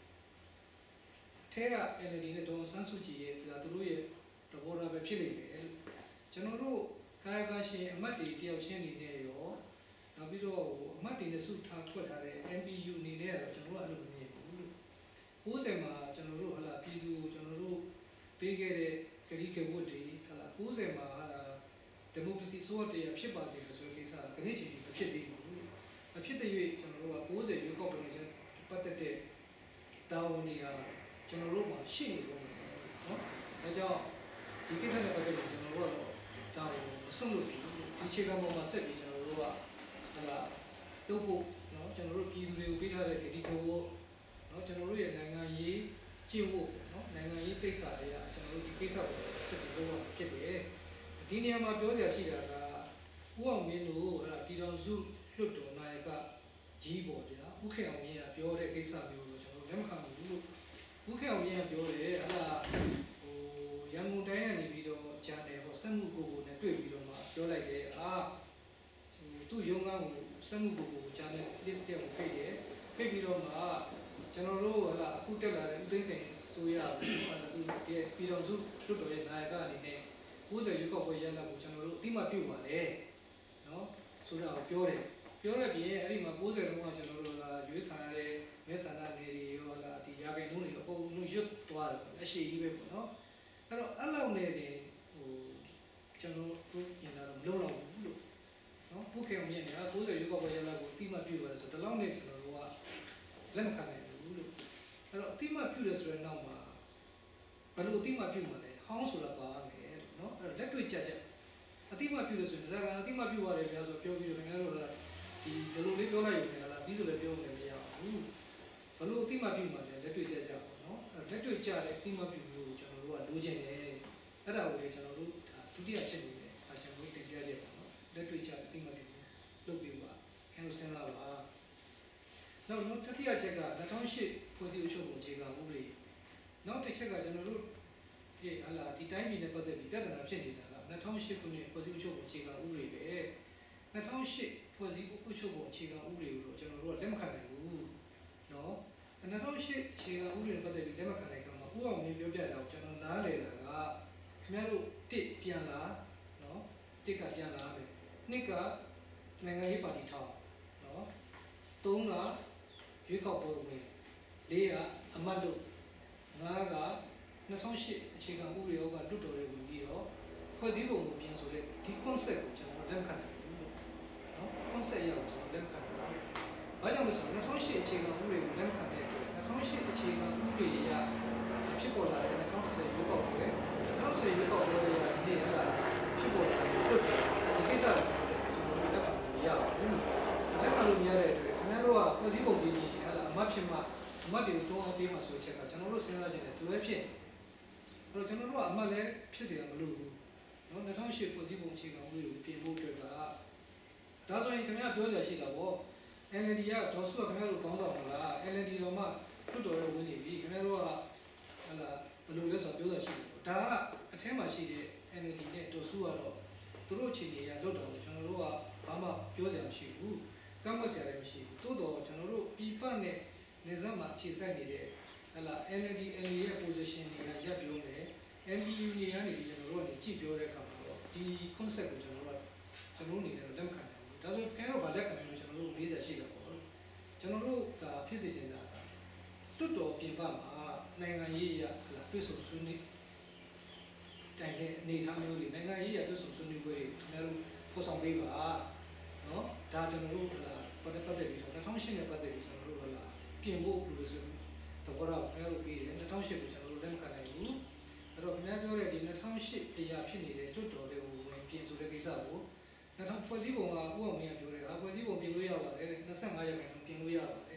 ထဲက N L D နဲ့ဒေါ်ဆန်းစုကြည်ရဲ့ဒါသူတို့ရဲ့သဘောထားပဲဖြစ်နေတယ်လို့ကျွန်တော်တို့ကာယကရှင်အမတ်တွေတယောက်ချင်းနေနဲ့ရောနောက်ပြီးတော့အမတ်တွေနဲ့စုထားထွက်ထားတဲ့ M P U အနေနဲ့ကတော့ကျွန်တော်တို့အဲ့လိုမမြင်ဘူးလို့၉၀မှာကျွန်တော်တို့ဟလာပြည်သူကျွန်တော်တို့ပေးခဲ့တဲ့ဂရီကဝတ်တွေဟလာ၉၀မှာဟလာဒီမိုကရေစီဆိုတဲ့ဖြစ်ပါစေဆိုတဲ့ကိစ္စကနေ့ချိန်မဖြစ်သေးဘူးမဖြစ်တဲ့၍ကျွန်တော်တို့က၉၀ရွေးကောက်ပွဲနဲ့ပတ်သက်တဲ့တာဝန်တွေဟာကျွန်တော်တို့မှာရှိနေတော့မယ်နော်ဒါကြောင့်ဒီကိစ္စနဲ့ပတ်သက်လို့ကျွန်တော်တို့ကတော့ဒါကိုမဆုံးလို့ဘူးဒီခြေကပေါ်မှာဆက်ပြီးကျွန်တော်တို့ကဟလာလုပ်ဖို့နော်ကျွန်တော်တို့ပြည်သူတွေကိုပေးထားတဲ့ဂတိကဝတ်နော်ကျွန်တော်တို့ရဲ့နိုင်ငံရေးကျင့်ဝတ်နော်နိုင်ငံရေးတိတ်ခါတွေကကျွန်တော်တို့ဒီကိစ္စကိုဆက်ပြီးလုပ်ရဖြစ်တယ်ဒီနေရာမှာပြောစရာရှိတာကဦးအောင်မင်းတို့အဲ့ဒါပြည်တော်စုလွတ်တော်နိုင်ကကြီးပေါ်ဗျာဦးခေအောင်မြင့်ကပြောတဲ့ကိစ္စမျိုးကိုကျွန်တော်လက်မခံဘူးလို့ဦးခေအောင်မြင့်ကပြောတယ်အဲ့ဒါဟိုရန်ကုန်တိုင်းကနေပြီးတော့ဂျန်နယ်ဟောစက်မှုကိုကိုနဲ့တွေ့ပြီးတော့မှပြောလိုက်တယ်အာဟိုသူ့ရုံးကကိုစက်မှုကိုကိုဂျန်နယ် list တဲ့ကိုဖိတ်တယ်ဖိတ်ပြီးတော့မှကျွန်တော်တို့ဟလာအခုတက်လာတဲ့ဦးသိန်းစိန်ဆိုရဘူးဟလာသူဒီပြည်တော်စုလွတ်တော်ရဲ့နိုင်ကအနေနဲ့၉၀ရွေးကောက်ပွဲရလာကိုကျွန်တော်တို့အတိမပြုတ်ပါလေနော်ဆိုတာကိုပြောတယ်ပြောရပြီးအဲ့ဒီမှာ၉၀လုံးကကျွန်တော်တို့ကရွေးခံရတဲ့မဲဆန္ဒနယ်တွေရောလာဒီရာဂိုင်နှုန်းတွေအကုန်လုံးရွတ်သွားတယ်အရှိကြီးပဲပေါ့နော်အဲ့တော့အဲ့လောက်နဲ့တင်ဟိုကျွန်တော်တို့ပြင်လာတော့မလုံးတော့ဘူးလို့နော်ပုခေအောင်မြင်နေတာ၉၀ရွေးကောက်ပွဲရလာကိုအတိမပြုတ်ပါတယ်ဆိုတော့ဒီလောက်နဲ့ကျွန်တော်တို့ကလက်မခံနိုင်ဘူးလို့အဲ့တော့အတိမပြုတ်ရဆိုတဲ့နောက်မှာဘယ်လိုအတိမပြုတ်မှာလဲဟောင်းဆိုတာပါမယ်နော်အဲ့တော့လက်တွေ့ကြကြအတိမပြုလို့ဆိုရင်ဒါကအတိမပြုရတယ်ဗျာဆိုပြောပြီးတော့ခင်ဗျားတို့ကဒီဒီလိုလေးပြောလိုက်ရုံနဲ့လားပြီးဆိုလည်းပြောနေမရဘူးဘလို့အတိမပြုမှာလဲလက်တွေ့ကြကြပေါ့နော်အဲလက်တွေ့ကြတဲ့အတိမပြုလို့ကျွန်တော်တို့ကလိုချင်တယ်အဲ့ဒါကိုလေကျွန်တော်တို့ဒုတိယချက်နေတယ်အဲကျွန်တော်တို့တင်ပြကြပါနော်လက်တွေ့ကြတဲ့အတိမပြုလုပ်ပြီးပါခင်ဗျားစဉ်းစားပါနောက်နောက်တတိယချက်က၂၀၀၈ဖွဲ့စည်းအုပ်ချုပ်ပုံအခြေခံဥပဒေနောက်တစ်ချက်ကကျွန်တော်တို့ဒီဟလာဒီတိုင်းပြည်နဲ့ပတ်သက်ပြီးပြဿနာဖြစ်နေတာက၂၀၀၈ခုနှစ်ဖွဲ့စည်းအုပ်ချုပ်ပုံအခြေခံဥပဒေပဲ၂၀၀၈ဖွဲ့စည်းအုပ်ချုပ်ပုံအခြေခံဥပဒေကိုတော့ကျွန်တော်တို့ကလက်မခံနိုင်ဘူးเนาะ၂၀၀၈အခြေခံဥပဒေနဲ့ပတ်သက်ပြီးလက်မခံနိုင်ကြမှာဥအောင်မင်းပြောပြတာကိုကျွန်တော်နားလည်တာကခင်ဗျားတို့တစ်ပြန်လာเนาะတစ်ကပြန်လာပဲနှစ်ကနိုင်ငံရေးပါတီထောင်เนาะသုံးကရွေးကောက်ပွဲဝင်လေးကအမတ်လို့ငါးက၂၀၀၈အခြေခံဥပဒေအောက်ကလွတ်တော်တွေဝင်ပြီးတော့ဖွဲ့စည်းပုံကိုပြင်ဆိုတဲ့ဒီ concept ကိုကျွန်တော်လက်ခံတယ်လို့နော် concept ရအောင်ကျွန်တော်လက်ခံတာ။ဘာကြောင့်လဲဆိုတော့၂၀၀၈အခြေခံဥပဒေကိုလက်ခံတဲ့အတွက်၂၀၀၈အခြေခံဥပဒေအရဖြစ်ပေါ်လာတဲ့၂၀၁၀ရွေးကောက်ပွဲ၂၀၁၀ရွေးကောက်ပွဲအရဒီဟလာဖြစ်ပေါ်လာတဲ့လွတ်တော်ဒီကိစ္စကိုကျွန်တော်လက်ခံလို့မရဘူး။လက်ခံလို့မရတဲ့အတွက်ခင်ဗျားတို့ကဖွဲ့စည်းပုံပြင်ရင်ဟလာအမတ်ဖြစ်မှအမတ်တွေကိုတောင်းအောင်ပေးမှဆိုချက်ကကျွန်တော်တို့စဉ်းစားကြတယ်သူလည်းဖြစ်အဲ့တော့ကျွန်တော်တို့ကအမှတ်လည်းဖြစ်စေရမလို့ဘူးနော်၂၀၀၈ဖွဲ့စည်းပုံအခြေခံဥပဒေကိုပြင်ဖို့အတွက်ကဒါဆိုရင်ခင်ဗျားပြောကြရှိတာပေါ့ N L D ကဒေါ်စုကခင်ဗျားတို့ကောင်းဆောင်မလား N L D တော့မှလွတ်တော်ရဝင်နေပြီခင်ဗျားတို့ကဟလာဘယ်လိုလဲဆိုတော့ပြောကြရှိတယ်ဒါကအထက်မှာရှိတဲ့ N L D နဲ့ဒေါ်စုကတော့သူတို့အခြေအနေရလွတ်တော်ကိုကျွန်တော်တို့ကဘာမှပြောစရာမရှိဘူးကမ်းမတ်စရာလည်းမရှိဘူးတိုးတော့ကျွန်တော်တို့ပြည်ပနဲ့နေစမှာခြေဆိုင်နေတဲ့ဟလာ N L D N L D ရဲ့ position တွေကရပ်ပြောမယ် M P U နေရာနေပြီးကျွန်တော်တို့ကနေကြည့်ပြောတဲ့အခါမှာတော့ဒီ concept ကိုကျွန်တော်တို့ကကျွန်တော်တို့အနေနဲ့လက်မခံနိုင်ဘူးဒါဆိုခဲတော့ဗာလက်ခံတယ်လို့ကျွန်တော်တို့လေးစားရှိတာပေါ့ကျွန်တော်တို့ကဖြစ်စေချင်တာကလွတ်တော်ပြင်ပမှာနိုင်ငံရေးအရဟလာတွေ့ဆုံဆွေးနွေးတိုင်တဲ့အနေအထားမျိုးတွေနိုင်ငံရေးအရတွေ့ဆုံဆွေးနွေးပွဲတွေကျွန်တော်တို့ဖော်ဆောင်ပေးပါနော်ဒါကျွန်တော်တို့ဟလာပတ်သက်ပတ်သက်ပြီးတော့၂၀၀၈နဲ့ပတ်သက်ပြီးကျွန်တော်တို့ဟလာပြင်ဖို့လို့ဆိုသဘောထားကိုပြောပြီးတယ်၂၀၀၈ကိုကျွန်တော်တို့လက်မခံနိုင်ဘူးအဲ့တော့ခင်ဗျားပြောတဲ့ဒီ၂၀၀၈အရာဖြစ်နေတဲ့လွတ်တော်တွေကိုဝင်ပြင်ဆိုတဲ့ကိစ္စကို၂၀၀၀ဖွဲ့စည်းပုံကဥအောင်မင်းကပြောတယ်ဟာဖွဲ့စည်းပုံပြင်လို့ရပါတယ်၂၅ရာခိုင်နှုန်းပြင်လို့ရပါတယ်ဒါ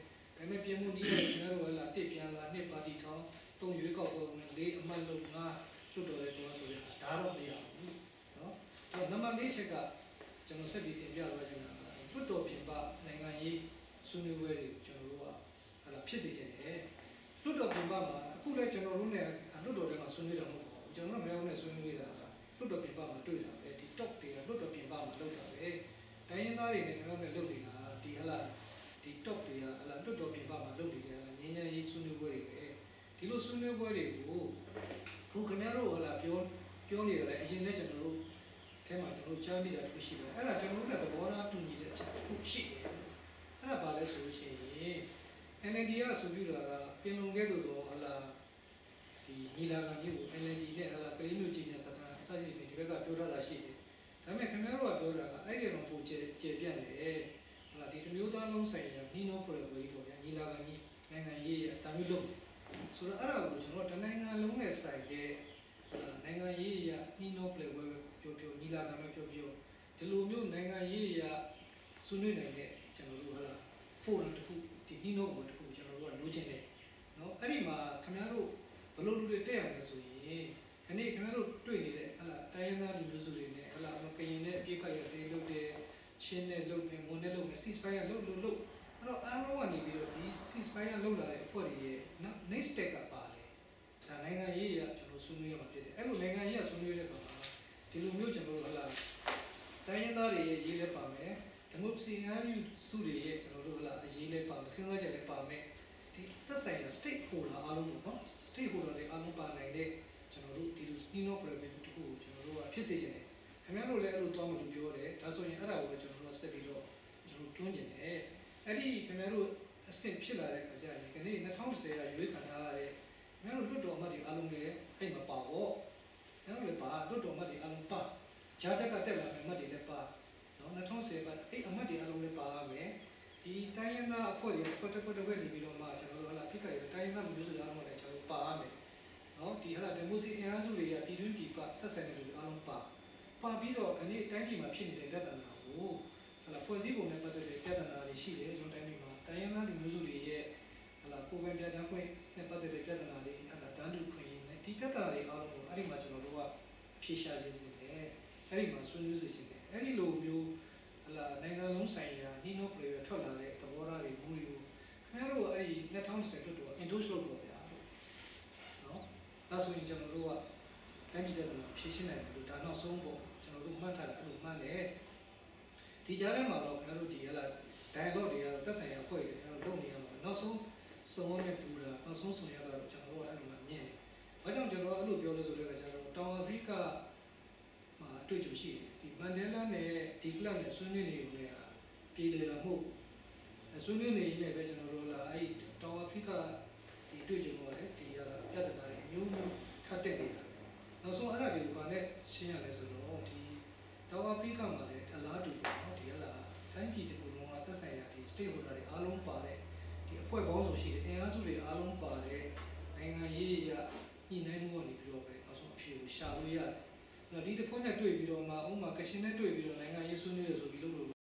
ဒါပေမဲ့ပြင်မှုနည်းနဲ့ကျွန်တော်တို့ကလာတစ်ပြန်လာနှစ်ပါတီထောင်းသုံးရွေးကောက်ပွဲဝင်လေးအမှတ်လို့ငါလွတ်တော်ရဲတော့ဆိုရင်ဒါတော့မရဘူးနော်တော့နံပါတ်၄ချက်ကကျွန်တော်ဆက်ပြီးတင်ပြသွားချင်တာကလွတ်တော်ပြင်ပနိုင်ငံရေးဆွေးနွေးပွဲတွေကျွန်တော်တို့ကဟာလာဖြစ်စေချင်တယ်လွတ်တော်ပြင်ပမှာအခုလည်းကျွန်တော်တို့နဲ့လွတ်တော်တွေမှာဆွေးနွေးတာမဟုတ်ပါဘူးကျွန်တော်တို့မျိုးနဲ့ဆွေးနွေးတာကလွတ်တော်ပြင်ပမှာတွေ့တာပဲဒီ top တွေကလွတ်တော်ပြင်ပမှာလုပ်တာပဲတိုင်းရင်းသားတွေနဲ့ကျွန်တော်တို့လုပ်နေတာဒီဟလာဒီ top တွေကဟလာလွတ်တော်ပြင်ပမှာလုပ်နေတယ်ငင်းငယ်ရေးဆွေးနွေးပွဲတွေပဲဒီလိုဆွေးနွေးပွဲတွေကိုခုခင်ဗျားတို့ဟလာပြောပြောနေတယ်အရင်လည်းကျွန်တော်တို့အဲမှာကျွန်တော်တို့ကြားမိတာတစ်ခုရှိတယ်အဲ့ဒါကျွန်တော်တို့ကသဘောထားတူညီတဲ့အချက်တစ်ခုရှိတယ်အဲ့ဒါဘာလဲဆိုလို့ရှိရင် N L D ကဆိုပြီးတော့ပြင်လုံခဲ့တော့ဟလာဒီညီလာခံကြီးကို N L D နဲ့ဟလာကလေးမျိုးကြီးညာစတာအစရှိပြီဒီဘက်ကပြောထားတာရှိတယ်ဒါပေမဲ့ခင်ဗျားတို့ကပြောတာကအဲ့ဒီတော့ပိုကျေကျေပြန့်တယ်ဟလာဒီတမျိုးသားလုံးဆိုင်ရာနှီးနှောပရိုကြီးပေါ့ဗျာညီလာခံကြီးနိုင်ငံရေးအတားမျိုးလုပ်ဆိုတော့အဲ့ဒါကိုကျွန်တော်တနိုင်ငံလုံးနဲ့ဆိုင်တဲ့နိုင်ငံရေးအရာနှီးနှောပရိုပဲပြောပြောညီလာခံပဲပြောပြောဒီလိုမျိုးနိုင်ငံရေးအရာဆွေးနွေးနိုင်တဲ့ကျွန်တော်တို့ဟလာ forum တစ်ခုဒီနှီးနှောပေါ်တစ်ခုကျွန်တော်တို့ကလိုချင်တယ်နော်အဲ့ဒီမှာခင်ဗျားတို့ဘလို့လူတွေတက်ရမယ်ဆိုရင်ခဏခင်ဗျားတို့တွေ့နေတဲ့ဟလာတိုင်းရင်းသားလူမျိုးစုတွေနဲ့ဟလာကရင်နဲ့အပြည့်ခရစေးလုပ်တဲ့ချင်းနဲ့လုပ်တယ်မွန်နဲ့လုပ်တယ် ceasefire လုပ်လို့လုပ်အဲ့တော့အားလုံးကနေပြီးတော့ဒီ ceasefire လုပ်လာတဲ့အဖွဲ့တွေရဲ့ next step ကပါလေဒါနိုင်ငံရေးအရကျွန်တော်ဆွေးနွေးရမှာဖြစ်တယ်အဲ့လိုနိုင်ငံရေးအဆွေးနွေးတဲ့အခါမှာဒီလိုမျိုးကျွန်တော်တို့ဟလာတိုင်းရင်းသားတွေရဲ့ရေးလဲပါမယ်ဒီမိုကရေစီအားယူစုတွေရဲ့ကျွန်တော်တို့ဟလာအရေးလဲပါမယ်စဉ်းစားချက်လဲပါမယ်ဒီသက်ဆိုင်ရာ stakeholder အားလုံးပေါ့နော် stakeholder တွေအားလုံးပါနိုင်တဲ့ကျွန်တော်တို့ဒီလို spin-off program တခုကိုကျွန်တော်တို့ကဖြစ်စေချင်တယ်ခင်ဗျားတို့လည်းအဲ့လိုတောင်းလို့ပြောတယ်ဒါဆိုရင်အဲ့ဒါကိုကျွန်တော်တို့ဆက်ပြီးတော့ကျွန်တော်တွန်းကျင်တယ်အဲ့ဒီခင်ဗျားတို့အဆင့်ဖြစ်လာတဲ့အခါကျရင်ဒီနေ့၂၀၁၀ကရွေးခံထားရတဲ့ခင်ဗျားတို့လွတ်တော်အမတ်တွေအားလုံးလည်းအဲ့မှာပါပေါ့ခင်ဗျားတို့လည်းပါလွတ်တော်အမတ်တွေအားလုံးပါဂျာတက်ကတက်လာမယ်အမတ်တွေလည်းပါနော်၂၀၁၀ကအဲ့အမတ်တွေအားလုံးလည်းပါရမယ်ဒီတိုင်းရင်းသားအဖွဲ့တွေပတ်သက်ပတ်သက်နေပြီးတော့မှကျွန်တော်တို့ဟလာဖိခါရတိုင်းရင်းသားလူမျိုးစုအားလုံးလည်းကျွန်တော်တို့ပါရမယ်နော်ဒီဟလာဒီမိုစီအင်အားစုတွေကပြည်တွင်းပြည်ပသက်ဆိုင်တဲ့လူအားလုံးပါပါပြီးတော့ခဏတိုင်းပြည်မှာဖြစ်နေတဲ့ပြဿနာကိုဟလာဖွဲ့စည်းပုံနဲ့ပတ်သက်တဲ့ပြဿနာတွေရှိတယ်ကျွန်တော်တိုင်းပြည်မှာတိုင်းရင်းသားလူမျိုးစုတွေရဲ့ဟလာကိုယ်ပိုင်ပြဿနာခွင့်နဲ့ပတ်သက်တဲ့ပြဿနာတွေဟလာတန်းတူခွင့်ရနဲ့ဒီပြဿနာတွေအားလုံးကိုအဲ့ဒီမှာကျွန်တော်တို့ကဖြေရှာခြင်းစီတယ်အဲ့ဒီမှာဆွေးနွေးစေချင်တယ်အဲ့ဒီလိုမျိုးဟလာနိုင်ငံလုံးဆိုင်ရာနှီးနှောပရိထွက်လာတဲ့သဘောထားတွေဘူးတွေကိုခင်ဗျားတို့အဲ့ဒီ၂၀၁၀တော့ endorse လုပ်တော့ဗျာနော်ဒါဆိုရင်ကျွန်တော်တို့ကတိုင်းပြည်ပြဿနာဖြေရှင်းနိုင်တယ်လို့ဒါနောက်ဆုံးပေါ့ကျွန်တော်တို့မှတ်ထားတာအဲ့လိုမှတ်တယ်ဒီကြားထဲမှာတော့ခင်ဗျားတို့ဒီဟလာ dialogue တွေကတော့သက်ဆိုင်ရာအဖွဲ့တွေကျွန်တော်လုပ်နေရမှာနောက်ဆုံးစုံနဲ့ပူတာနောက်ဆုံးဆုံရတာတော့ကျွန်တော်တို့အဲ့လိုမှမြင်တယ်။ဘာကြောင့်ကျွန်တော်အဲ့လိုပြောလဲဆိုတော့ကျတော့တောင်အာဖရိကမှာအတွေ့အကြုံရှိတယ်ဒီမန်ဒဲလာနဲ့ဒီကလပ်နဲ့ဆွေးနွေးနေလို့လည်းပြည်လေတာမဟုတ်ဆွေးနွေးနေရင်လည်းပဲကျွန်တော်တို့လာအဲ့တောင်အာဖရိကဒီအတွေ့အကြုံကလည်းဒီရတာပြဿနာတွေမျိုးမျိုးထပ်တက်နေတာနောက်ဆုံးအဲ့ဒါတွေကိုဗာနဲ့ရှင်းရလဲဆိုတော့ဒီတောင်အာဖရိကမှာလည်းအလားတူပေါ့နော်ဒီဟလာတိုင်းပြည်တစ်ခုလုံးကသက်ဆိုင်ရာဒီ stakeholder တွေအားလုံးပါတဲ့ဒီအဖွဲ့ပေါင်းစုံရှိတဲ့အင်အားစုတွေအားလုံးပါတဲ့နိုင်ငံရေးအရညှိနှိုင်းမှုကနေပြီးတော့ပဲနောက်ဆုံးအဖြေကိုရှာလို့ရတယ်။အဲ့တော့ဒီတစ်ခုနဲ့တွေ့ပြီးတော့မှဥပမာကချင်နဲ့တွေ့ပြီးတော့နိုင်ငံရေးဆွေးနွေးရဆိုပြီးလို့လို့